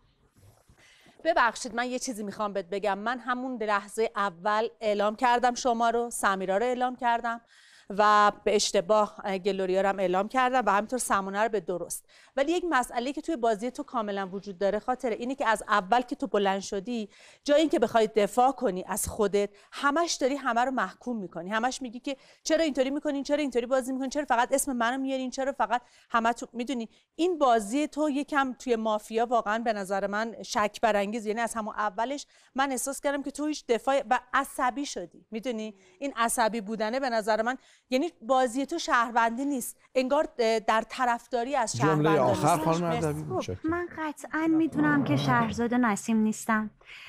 ببخشید من یه چیزی میخوام بهت بگم. من همون لحظه اول اعلام کردم شما رو، سمیرا رو اعلام کردم و به اشتباه گلوریا رو هم اعلام کردم و همینطور سمونه رو به درست. ولی یک مسئله که توی بازی تو کاملا وجود داره خاطر اینه که از اول که تو بلند شدی، جای این که بخوای دفاع کنی از خودت، همش داری همه رو محکوم میکنی. همش میگی که چرا اینطوری میکنین، چرا اینطوری بازی میکنین، چرا فقط اسم منو میارین، چرا فقط همه تو میدونی. این بازی تو یکم توی مافیا واقعا به نظر من شک برانگیز. یعنی از همون اولش من احساس کردم که تو هیچ دفاع و عصبی شدی. میدونی این عصبی بودنه به نظر من، یعنی بازی تو شهروندی نیست، انگار در طرفداری از شهروندی. آخر خانم ادبی من قطعا میدونم که شهرزاد نسیم نیستم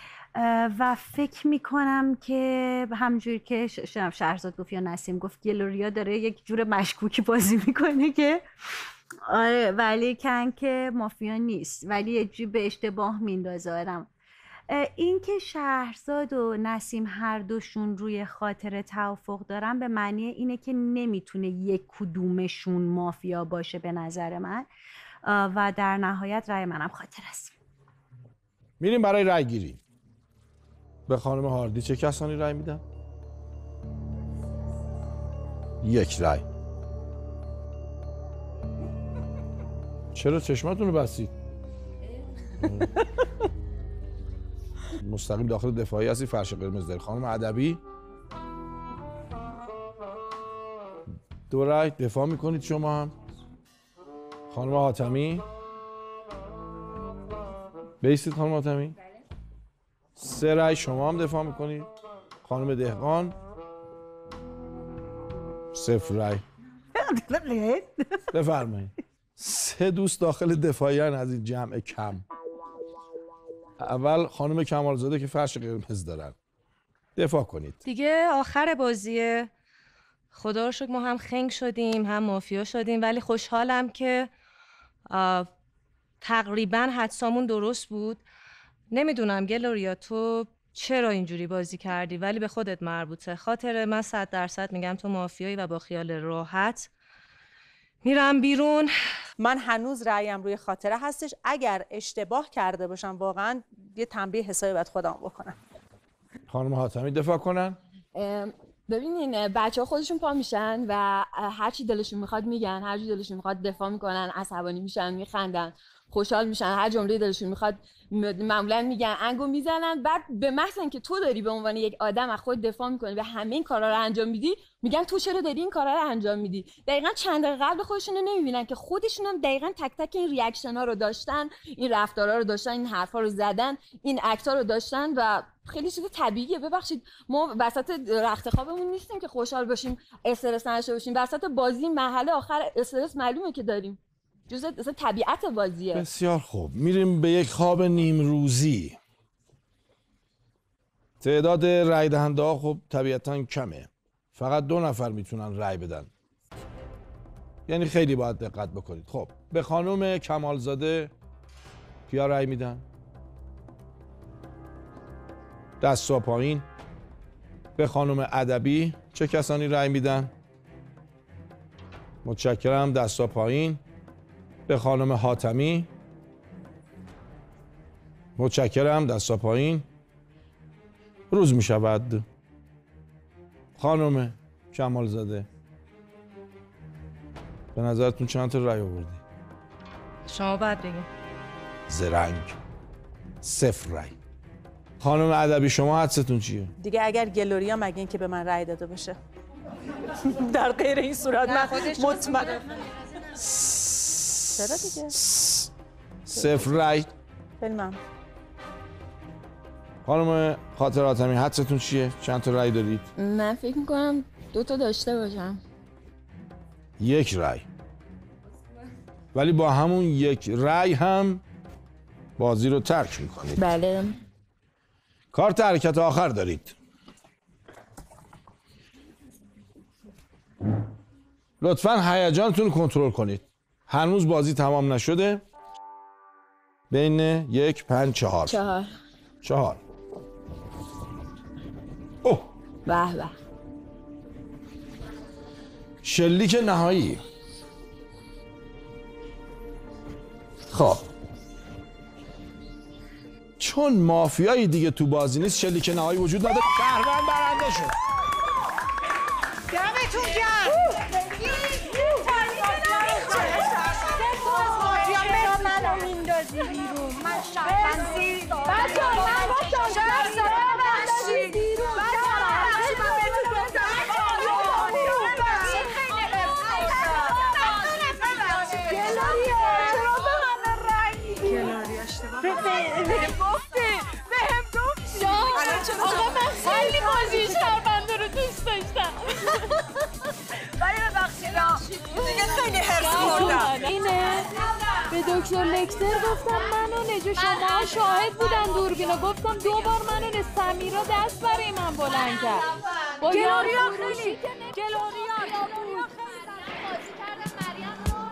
و فکر میکنم که همجوری که شهرزاد گفت یا نسیم گفت گلوریا داره یک جور مشکوکی بازی میکنه که آره، ولی کن که مافیا نیست، ولی یه جور به اشتباه میندازه آدم. این که شهرزاد و نسیم هر دوشون روی خاطر توافق دارن به معنی اینه که نمیتونه یک کدومشون مافیا باشه به نظر من و در نهایت رأی منم خاطر است. میریم برای رأی گیری. به خانم هاردی چه کسانی رأی میدن؟ یک رأی. چرا چشماتون رو بستید؟ مستقیم داخل دفاعی هستی، فرش قرمز داری. خانم ادبی دو رأی دفاع میکنید شما هم. خانم حاتمی بیستید. خانم حاتمی سه رأی شما هم دفاع میکنید. خانم دهقان صفر رأی. بفرمایید. سه دوست داخل دفاعی هن از این جمع کم. اول خانم کمالزاده که فرش قرمز دارن، دفاع کنید. دیگه آخر بازیه، خدا رو شکر ما هم خنگ شدیم هم مافیا شدیم، ولی خوشحالم که تقریبا حدسامون درست بود. نمیدونم گلوریا تو چرا اینجوری بازی کردی، ولی به خودت مربوطه. خاطر من صد درصد میگم تو مافیایی و با خیال راحت میرم بیرون. من هنوز رأیم روی خاطره هستش. اگر اشتباه کرده باشم واقعا یه تنبیه حسابی باید خودم بکنم. خانم حاتمی دفاع کنن. ببینین بچه ها خودشون پا میشن و هر چی دلشون میخواد میگن، هر چی دلشون میخواد دفاع میکنن، عصبانی میشن، میخندن، خوشحال میشن، هر جمله دلشون میخواد معمولا میگن، انگو میزنن. بعد به محض اینکه تو داری به عنوان یک آدم از خود دفاع میکنی و همه این کارا رو انجام میدی، میگن تو چرا داری این کارا رو انجام میدی. دقیقاً چند دقیقه قبل خودشون رو نمیبینن که خودشون هم دقیقاً تک تک این ریاکشن ها رو داشتن، این رفتارا رو داشتن، این حرفا رو زدن، این اکت ها رو داشتن و خیلی چیز طبیعیه. ببخشید ما وسط رخت خوابمون نیستیم که خوشحال باشیم، استرس نداشته باشیم. وسط بازی مرحله آخر استرس معلومه که داریم، جزء طبیعت بازیه. بسیار خوب، میریم به یک خواب نیم روزی. تعداد رای دهنده ها خب طبیعتا کمه، فقط دو نفر میتونن رای بدن، یعنی خیلی باید دقت بکنید. خب به خانم کمالزاده کیا رای میدن؟ دستا پایین. به خانم ادبی چه کسانی رای میدن؟ متشکرم، دستا پایین. به خانم حاتمی متشکرم. دستا پایین. روز می شود. خانم کمال زاده، به نظرتون چند تا رأی آوردی؟ شما بعد بگید. زرنگ. صفر رأی. خانم ادبی شما حدستون چیه؟ دیگه اگر گلوریا مگه این که به من رأی داده باشه. در غیر این صورت من مطمئن. چرا دیگه؟ صفر رأی. خیلی ممنون. خانم خاطر حاتمی حدستون چیه؟ چند تا رأی دارید؟ من فکر میکنم دو تا داشته باشم. یک رأی. ولی با همون یک رأی هم بازی رو ترک میکنید. بله. کارت حرکت آخر دارید. لطفاً هیجانتون کنترل کنید. هنوز بازی تمام نشده. بین یک پنج چهار. چهار. چهار. اوه. به به. شلیک نهایی. خب چون مافیایی دیگه تو بازی نیست، شلیک نهایی وجود نداره. شهروند برنده شد. دمتون گرم. منو میندازی بیرون. من شهروندی. بچه‌ها من با شهر سرا بخشید بیرون. بچه‌ها هرچی من بهتون گفتم. گلوریا چرا به من رأی میدی؟ گلوریا اشتباه گفتی. بهم گفتی. آقا من خیلی بازی شهرونده رو دوست داشتم. ولی ببخشید دیگه خیلی حرص خوردم. اینه به دکتر لکتر گفتم منو نجو، شما شاهد بودن دوربینا، گفتم دو بار منو نه سمیرا دست برای من بلند کرد. گلوریا خیلی گلوریا گلوریا بازی کردم مریم رو.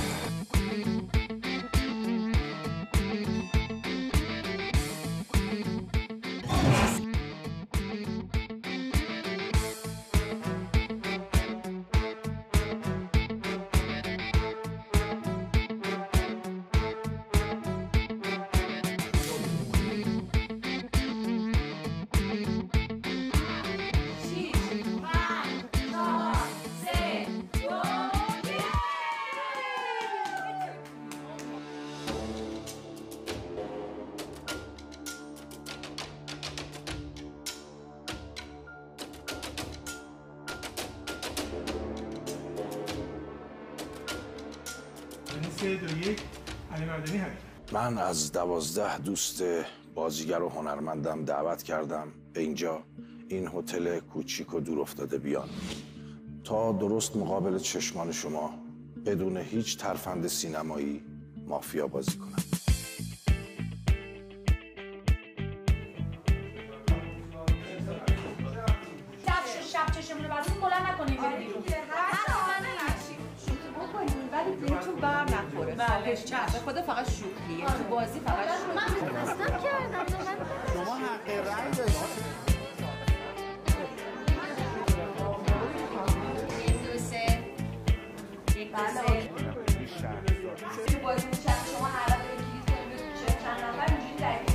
من از دوازده دوست بازیگر و هنرمندم دعوت کردم به اینجا، این هتل کوچیک و دور افتاده بیان تا درست مقابل چشمان شما بدون هیچ ترفند سینمایی مافیا بازی کنن. شب چشمونو بزنیم بلند نکنیم بیرون. ولی دلتون بر نخوره. خواهش چشم. به خدا فقط شوخیه. تو بازی فقط شوخیه. من خستم کردم. شما حق رأی داشتید. یک دو سه. یک دو سه. تو بازی چشم شما هر وقت کلیک کنید چه چند نفر اینجوری درگیر.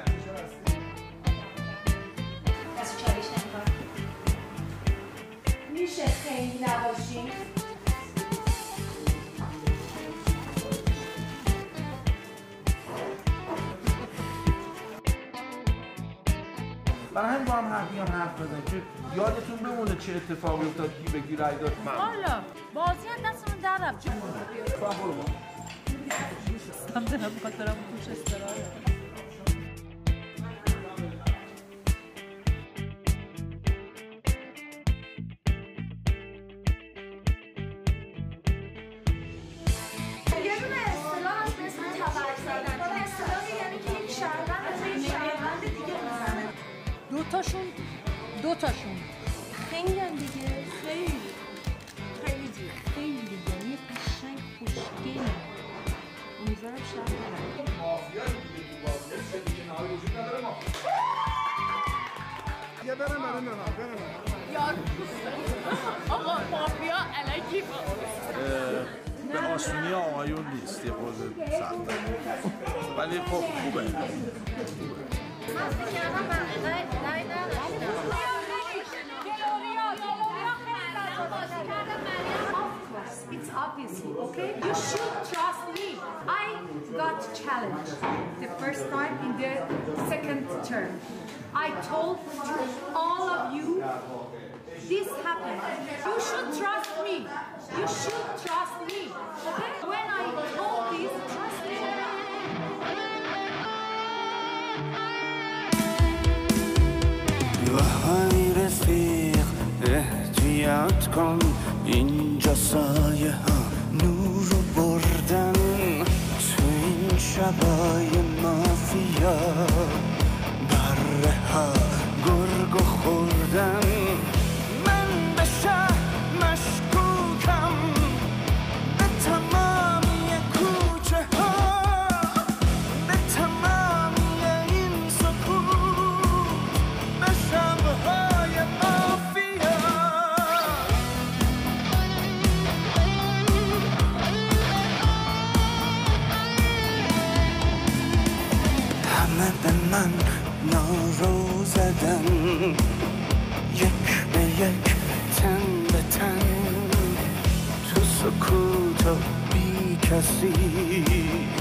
کسی چالش نمی‌خواد. میشه خیلی نباشین. برای همین با هم حرفی هم حرف بزنیم که یادتون بمونه چه اتفاقی افتاد، کی به کی رای داد. والا بازی از دستمون در رفت. برو با هم دلم میخواد برم توش استراحت کنم. یه دونه اصطلاح هست به اسم تبرک زدن. اصطلاحی یعنی که یک شهروند از یک شهروند دیگه میزنه. دوتاشون دوتاشون خیلی هم دیگه خیلی خیلی دیگه خیلی دیگه یه قشنگ خوشگلی. امیدوارم شب برم. مافیا دیگه تو بازی شدی که نهایی وجود نداره ما. یه برم برم برم برم یار آقا مافیا الکی به آسونی آقایون نیست، یه خورده سخته، ولی خب خوبه. It's obviously, okay? You should trust me. I got challenged the first time in the second term. I told all of you this happened. You should trust me. You should trust me. Okay? When I told this, trust me. وای رفیق احتیاط کن اینجا سایه ها نورو بردن تو این شبای مافیا بره ها گرگ خوردن من به شهر مشکوکم به تمامی کوچه ها به تمامی این سکوت به شبهای مافیا همه به من نارو زدن یک به یک تن به تن تو سکوت و بی کسی